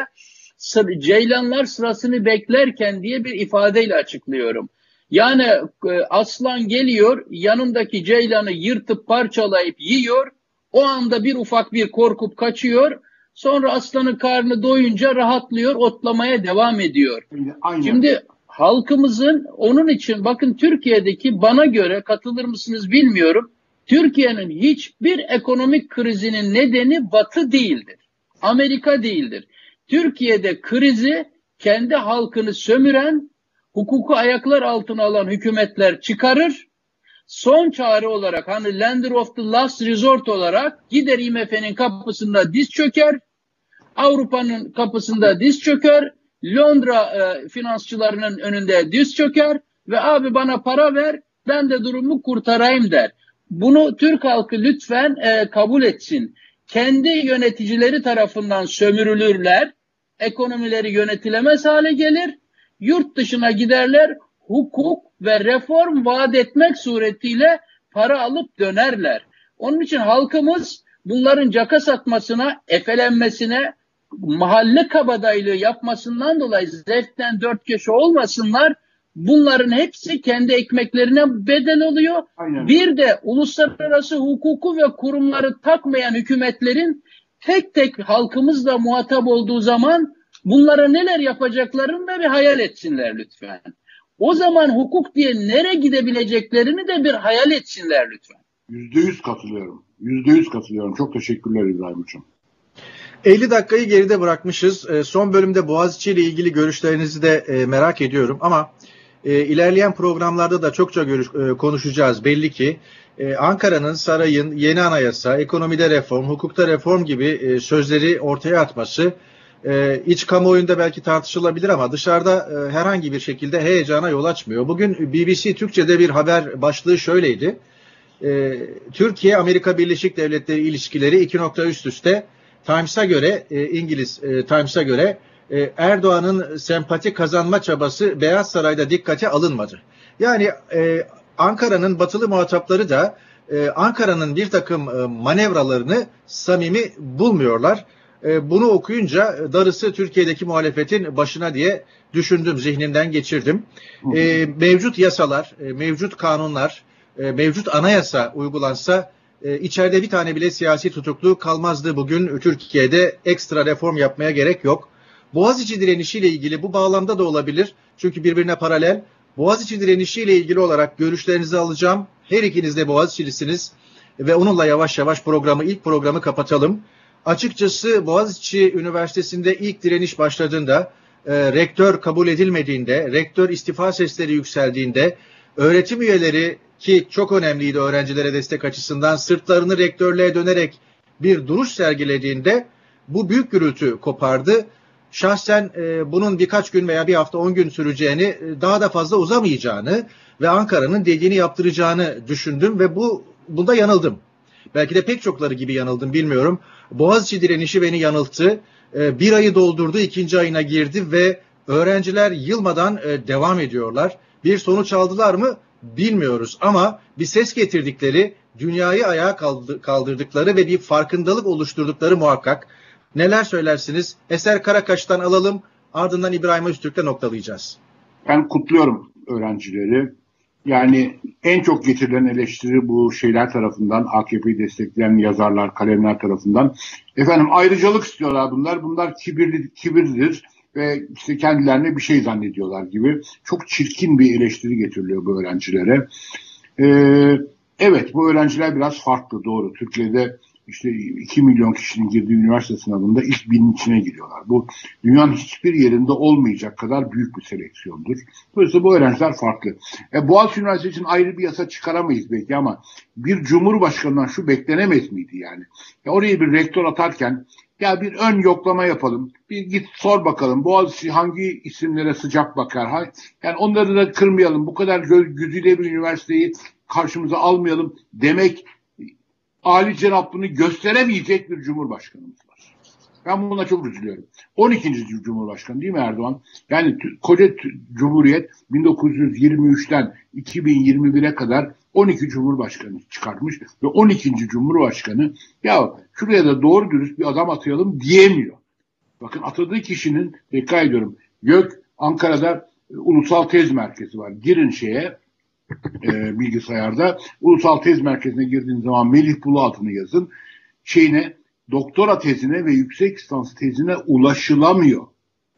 ceylanlar sırasını beklerken diye bir ifadeyle açıklıyorum. Yani e, aslan geliyor, yanındaki ceylanı yırtıp parçalayıp yiyor, o anda bir ufak bir korkup kaçıyor. Sonra aslanın karnı doyunca rahatlıyor, otlamaya devam ediyor. Aynen. Şimdi halkımızın onun için bakın Türkiye'deki, bana göre katılır mısınız bilmiyorum, Türkiye'nin hiçbir ekonomik krizinin nedeni Batı değildir. Amerika değildir. Türkiye'de krizi kendi halkını sömüren, hukuku ayaklar altına alan hükümetler çıkarır. Son çare olarak, hani lender of the last resort olarak gider I M F'nin kapısında diz çöker, Avrupa'nın kapısında diz çöker, Londra e, finansçılarının önünde diz çöker ve abi bana para ver, ben de durumu kurtarayım der. Bunu Türk halkı lütfen e, kabul etsin. Kendi yöneticileri tarafından sömürülürler, ekonomileri yönetilemez hale gelir, yurt dışına giderler, hukuk ve reform vaat etmek suretiyle para alıp dönerler. Onun için halkımız bunların caka satmasına, efelenmesine, mahalle kabadayılığı yapmasından dolayı zevkten dört köşe olmasınlar. Bunların hepsi kendi ekmeklerine bedel oluyor. Aynen. Bir de uluslararası hukuku ve kurumları takmayan hükümetlerin tek tek halkımızla muhatap olduğu zaman bunlara neler yapacaklarını da bir hayal etsinler lütfen. O zaman hukuk diye nereye gidebileceklerini de bir hayal etsinler lütfen. Yüzde yüz katılıyorum. Yüzde yüz katılıyorum. Çok teşekkürler İbrahim Hocam. elli dakikayı geride bırakmışız. Son bölümde Boğaziçi ile ilgili görüşlerinizi de merak ediyorum ama ilerleyen programlarda da çokça görüş, konuşacağız belli ki. Ankara'nın, sarayın yeni anayasa, ekonomide reform, hukukta reform gibi sözleri ortaya atması iç kamuoyunda belki tartışılabilir ama dışarıda herhangi bir şekilde heyecana yol açmıyor. Bugün B B C Türkçe'de bir haber başlığı şöyleydi. Türkiye-Amerika Birleşik Devletleri ilişkileri iki nokta üst üste. Times'a göre, İngiliz Times'a göre Erdoğan'ın sempati kazanma çabası Beyaz Saray'da dikkate alınmadı. Yani Ankara'nın batılı muhatapları da e, Ankara'nın bir takım e, manevralarını samimi bulmuyorlar. E, bunu okuyunca darısı Türkiye'deki muhalefetin başına diye düşündüm, zihnimden geçirdim. E, mevcut yasalar, e, mevcut kanunlar, e, mevcut anayasa uygulansa e, içeride bir tane bile siyasi tutuklu kalmazdı. Bugün Türkiye'de ekstra reform yapmaya gerek yok. Boğaziçi direnişiyle ilgili bu bağlamda da olabilir. Çünkü birbirine paralel. Boğaziçi direnişiyle ilgili olarak görüşlerinizi alacağım. Her ikiniz de Boğaziçi'lisiniz ve onunla yavaş yavaş programı, ilk programı kapatalım. Açıkçası Boğaziçi Üniversitesi'nde ilk direniş başladığında, e, rektör kabul edilmediğinde, rektör istifa sesleri yükseldiğinde, öğretim üyeleri ki çok önemliydi öğrencilere destek açısından sırtlarını rektörlüğe dönerek bir duruş sergilediğinde bu büyük gürültü kopardı. Şahsen e, bunun birkaç gün veya bir hafta on gün süreceğini, e, daha da fazla uzamayacağını ve Ankara'nın dediğini yaptıracağını düşündüm ve bu bunda yanıldım. Belki de pek çokları gibi yanıldım, bilmiyorum. Boğaziçi direnişi beni yanılttı. E, bir ayı doldurdu, ikinci ayına girdi ve öğrenciler yılmadan e, devam ediyorlar. Bir sonuç aldılar mı bilmiyoruz ama bir ses getirdikleri, dünyayı ayağa kaldırdıkları ve bir farkındalık oluşturdukları muhakkak. Neler söylersiniz? Eser Karakaş'tan alalım, ardından İbrahim Öztürk'le noktalayacağız. Ben kutluyorum öğrencileri. Yani en çok getirilen eleştiri bu şeyler tarafından, A K P'yi destekleyen yazarlar, kalemler tarafından. Efendim ayrıcalık istiyorlar bunlar. Bunlar kibirli, kibirlidir ve işte kendilerine bir şey zannediyorlar gibi. Çok çirkin bir eleştiri getiriliyor bu öğrencilere. Ee, evet, bu öğrenciler biraz farklı, doğru. Türkiye'de işte iki milyon kişinin girdiği üniversite sınavında ilk binin içine giriyorlar. Bu dünyanın hiçbir yerinde olmayacak kadar büyük bir seleksiyondur. Dolayısıyla bu öğrenciler farklı. E, Boğaziçi Üniversitesi için ayrı bir yasa çıkaramayız belki ama bir cumhurbaşkanından şu beklenemez miydi yani? Ya oraya bir rektör atarken ya bir ön yoklama yapalım. Bir git sor bakalım Boğaziçi hangi isimlere sıcak bakar. Yani onları da kırmayalım. Bu kadar güzide bir üniversiteyi karşımıza almayalım demek âli cenaplığını gösteremeyecek bir cumhurbaşkanımız var. Ben buna çok üzülüyorum. on ikinci Cumhurbaşkanı değil mi Erdoğan? Yani koca Cumhuriyet bin dokuz yüz yirmi üçten iki bin yirmi bire kadar on iki Cumhurbaşkanı çıkartmış ve on ikinci Cumhurbaşkanı ya şuraya da doğru dürüst bir adam atayalım diyemiyor. Bakın atadığı kişinin, tekrar ediyorum, Gök Ankara'da e, Ulusal Tez Merkezi var. Girin şeye, E, bilgisayarda Ulusal Tez Merkezi'ne girdiğiniz zaman Melih Bulu adını yazın. Şeyine, doktora tezine ve yüksek lisans tezine ulaşılamıyor.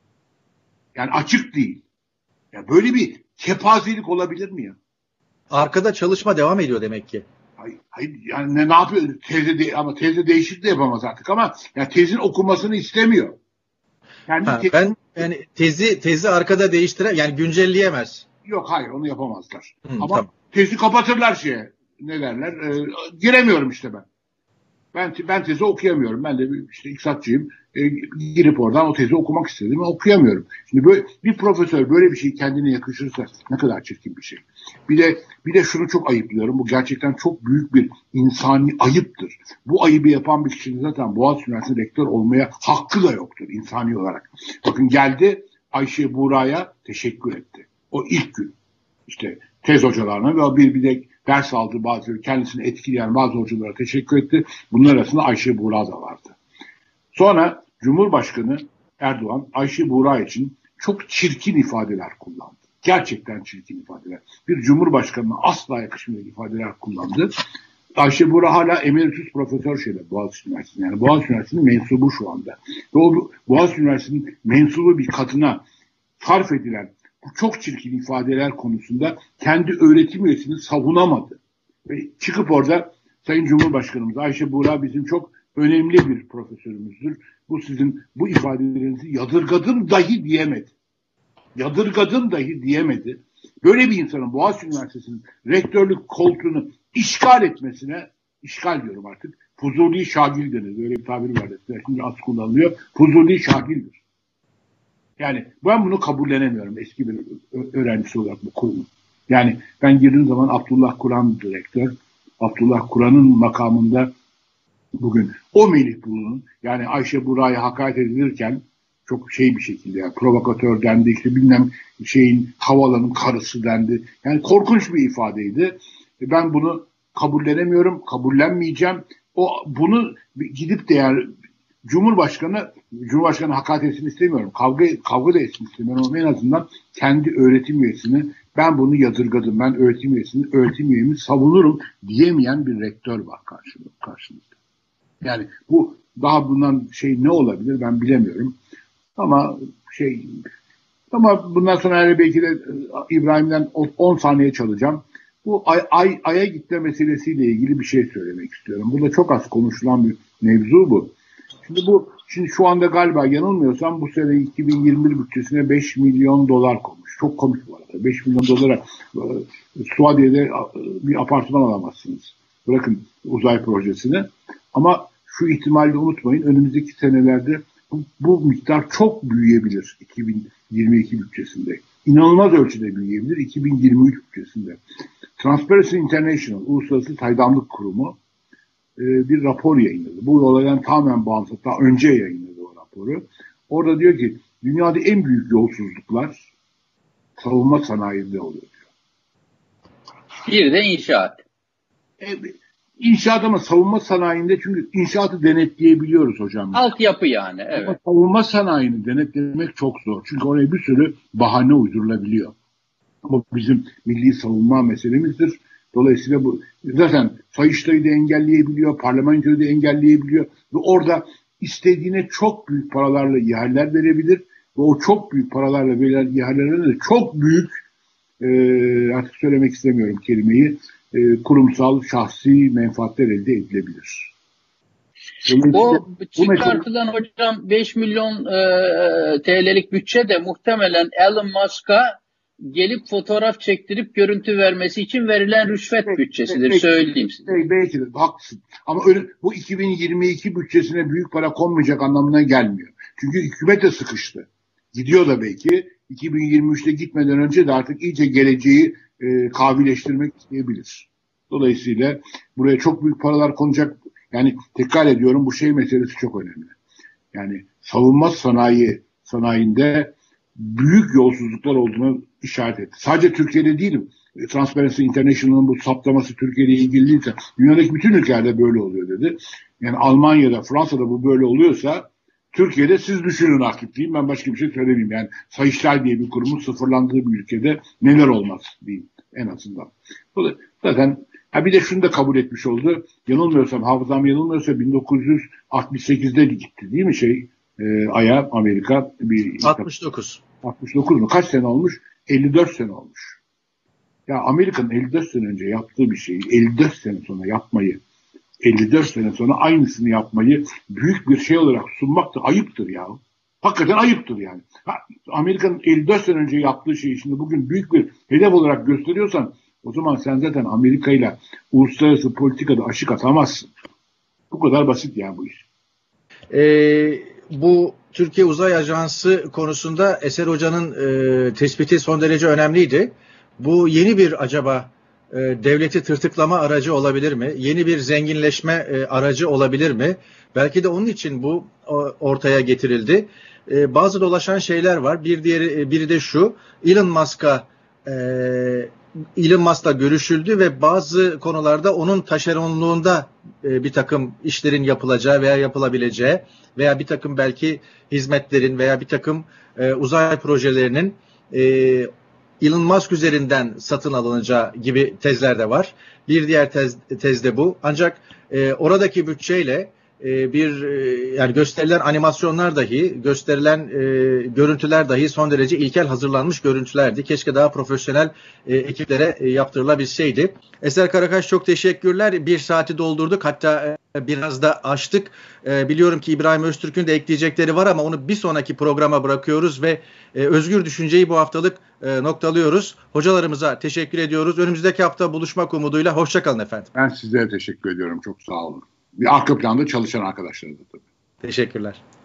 Yani açık değil. Ya böyle bir kepazelik olabilir mi ya? Arkada çalışma devam ediyor demek ki. Hayır, hayır yani ne, ne yapıyor? Tezi de, ama tezi değişik de yapamaz artık ama ya tezin okunmasını istemiyor. Yani ha, te- ben yani tezi tezi arkada değiştire yani güncelleyemez. Yok hayır onu yapamazlar. Hı, ama tamam. tezi kapatırlar şeye. Ne derler? E, giremiyorum işte ben. Ben ben tezi okuyamıyorum. Ben de işte iktisatçıyım. E, girip oradan o tezi okumak istedim ama okuyamıyorum. Şimdi böyle bir profesör böyle bir şey kendine yakışırsa ne kadar çirkin bir şey. Bir de bir de şunu çok ayıplıyorum. Bu gerçekten çok büyük bir insani ayıptır. Bu ayıbı yapan bir kişinin zaten Boğaziçi Üniversitesi rektör olmaya hakkı da yoktur insani olarak. Bakın geldi Ayşe Buğra'ya teşekkür etti. O ilk gün işte tez hocalarına ve bir, bir de ders aldığı bazı kendisini etkileyen bazı hocalara teşekkür etti. Bunlar arasında Ayşe Buğra da vardı. Sonra Cumhurbaşkanı Erdoğan Ayşe Buğra için çok çirkin ifadeler kullandı. Gerçekten çirkin ifadeler. Bir Cumhurbaşkanı'na asla yakışmayan ifadeler kullandı. Ayşe Buğra hala emeritus profesör şeyde Boğaziçi Üniversitesi'nde. Yani Boğaziçi Üniversitesi'nin mensubu şu anda. Ve o Boğaziçi Üniversitesi'nin mensubu bir kadına sarf edilen bu çok çirkin ifadeler konusunda kendi öğretim üyesini savunamadı. Ve çıkıp orada Sayın Cumhurbaşkanımız Ayşe Buğra bizim çok önemli bir profesörümüzdür. Bu sizin bu ifadelerinizi yadırgadım dahi diyemedi. Yadırgadım dahi diyemedi. Böyle bir insanın Boğaziçi Üniversitesi'nin rektörlük koltuğunu işgal etmesine, işgal diyorum artık, fuzuli şagil denir. Böyle bir tabir var. Şimdi az kullanılıyor. Fuzuli şagildir. Yani ben bunu kabullenemiyorum eski bir öğrencisi olarak bu kurumu. Yani ben girdiğim zaman Abdullah Kur'an direktör, Abdullah Kur'an'ın makamında bugün o Melih Bulu'nun yani Ayşe Buğra'ya hakaret edilirken çok şey bir şekilde yani provokatör dendi, işte bilmem şeyin havalanın karısı dendi. Yani korkunç bir ifadeydi. Ben bunu kabullenemiyorum, kabullenmeyeceğim. O bunu gidip de yani Cumhurbaşkanı Cumhurbaşkanı hakaret etsin istemiyorum. Kavga kavga da etsin istemiyorum ama en azından kendi öğretim üyesini ben bunu yadırgadım. Ben öğretim üyesini, öğretim üyemi savunurum diyemeyen bir rektör var karşımızda. karşımızda. Yani bu daha bundan şey ne olabilir ben bilemiyorum. Ama şey ama bundan sonra belki de İbrahim'den on saniye çalacağım. Bu ay, ay, Ay'a gitme meselesiyle ilgili bir şey söylemek istiyorum. Burada çok az konuşulan bir mevzu bu. Şimdi bu şimdi şu anda galiba yanılmıyorsam bu sene iki bin yirmi bir bütçesine beş milyon dolar konmuş. Çok komik bu arada. beş milyon dolara e, Suadiye'de bir apartman alamazsınız. Bırakın uzay projesini. Ama şu ihtimali de unutmayın. Önümüzdeki senelerde bu, bu miktar çok büyüyebilir iki bin yirmi iki bütçesinde. İnanılmaz ölçüde büyüyebilir iki bin yirmi üç bütçesinde. Transparency International, Uluslararası Saydamlık Kurumu e, bir rapor yayınladı. Bu olaydan tamamen bağımsız. Daha önce yayınladı o raporu. Orada diyor ki dünyada en büyük yolsuzluklar savunma sanayinde oluyor diyor. Bir de inşaat. E, İnşaat ama savunma sanayinde çünkü inşaatı denetleyebiliyoruz hocam. Altyapı yani. Evet. Ama savunma sanayini denetlemek çok zor. Çünkü oraya bir sürü bahane uydurulabiliyor. Ama bizim milli savunma meselemizdir. Dolayısıyla bu zaten Sayıştay'ı da engelleyebiliyor, parlamentoyu da engelleyebiliyor. Ve orada istediğine çok büyük paralarla ihaleler verebilir. Ve o çok büyük paralarla verilen ihalelerle de çok büyük e, artık söylemek istemiyorum kelimeyi e, kurumsal, şahsi menfaatler elde edilebilir. O çıkartılan bu hocam beş milyon e, T L'lik bütçe de muhtemelen Elon Musk'a gelip fotoğraf çektirip görüntü vermesi için verilen rüşvet belki, bütçesidir belki, söyleyeyim size. Belki, belki de haklısın. Ama öyle, bu iki bin yirmi iki bütçesine büyük para konmayacak anlamına gelmiyor. Çünkü hükümet de sıkıştı. Gidiyor da belki iki bin yirmi üçte gitmeden önce de artık iyice geleceği e, kavileştirmek isteyebilir. Dolayısıyla buraya çok büyük paralar konacak. Yani tekrar ediyorum bu şey meselesi çok önemli. Yani savunma sanayi sanayinde büyük yolsuzluklar olduğunu işaret etti. Sadece Türkiye'de değil, Transparency International'ın bu saptaması Türkiye'yle ilgili değilse dünyadaki bütün ülkelerde böyle oluyor dedi. Yani Almanya'da, Fransa'da bu böyle oluyorsa Türkiye'de siz düşünün artık diyeyim. Ben başka bir şey söylemeyeyim. Yani Sayıştay diye bir kurumun sıfırlandığı bir ülkede neler olmaz diyeyim en azından. Zaten ha bir de şunu da kabul etmiş oldu. Yanılmıyorsam, hafızam yanılmıyorsa bin dokuz yüz altmış sekizde gitti değil mi şey e, Ay'a Amerika? Bir, altmış dokuz. altmış dokuz mu? Kaç sene olmuş? elli dört sene olmuş. Ya Amerika'nın elli dört sene önce yaptığı bir şeyi elli dört sene sonra yapmayı, elli dört sene sonra aynısını yapmayı büyük bir şey olarak sunmak da ayıptır ya. Hakikaten ayıptır yani. Ha, Amerika'nın elli dört sene önce yaptığı şeyi şimdi bugün büyük bir hedef olarak gösteriyorsan o zaman sen zaten Amerika ile uluslararası politikada aşık atamazsın. Bu kadar basit yani bu iş. Ee, bu Türkiye Uzay Ajansı konusunda Eser Hoca'nın e, tespiti son derece önemliydi. Bu yeni bir acaba e, devleti tırtıklama aracı olabilir mi? Yeni bir zenginleşme e, aracı olabilir mi? Belki de onun için bu o, ortaya getirildi. E, bazı dolaşan şeyler var. Bir diğeri, biri de şu. Elon Musk'a e, Elon Musk'la görüşüldü ve bazı konularda onun taşeronluğunda e, bir takım işlerin yapılacağı veya yapılabileceği veya bir takım belki hizmetlerin veya bir takım e, uzay projelerinin e, Elon Musk üzerinden satın alınacağı gibi tezler de var. Bir diğer tez, tez de bu. Ancak e, oradaki bütçeyle e, bir e, yani gösterilen animasyonlar dahi, gösterilen e, görüntüler dahi son derece ilkel hazırlanmış görüntülerdi. Keşke daha profesyonel e, ekiplere e, yaptırılabilseydi. Eser Karakaş çok teşekkürler. Bir saati doldurduk. Hatta e, biraz da aştık. E, biliyorum ki İbrahim Öztürk'ün de ekleyecekleri var ama onu bir sonraki programa bırakıyoruz ve e, özgür düşünceyi bu haftalık e, noktalıyoruz. Hocalarımıza teşekkür ediyoruz. Önümüzdeki hafta buluşmak umuduyla. Hoşça kalın efendim. Ben size teşekkür ediyorum. Çok sağ olun. Bir arka planda çalışan arkadaşlarım da tabii. Teşekkürler.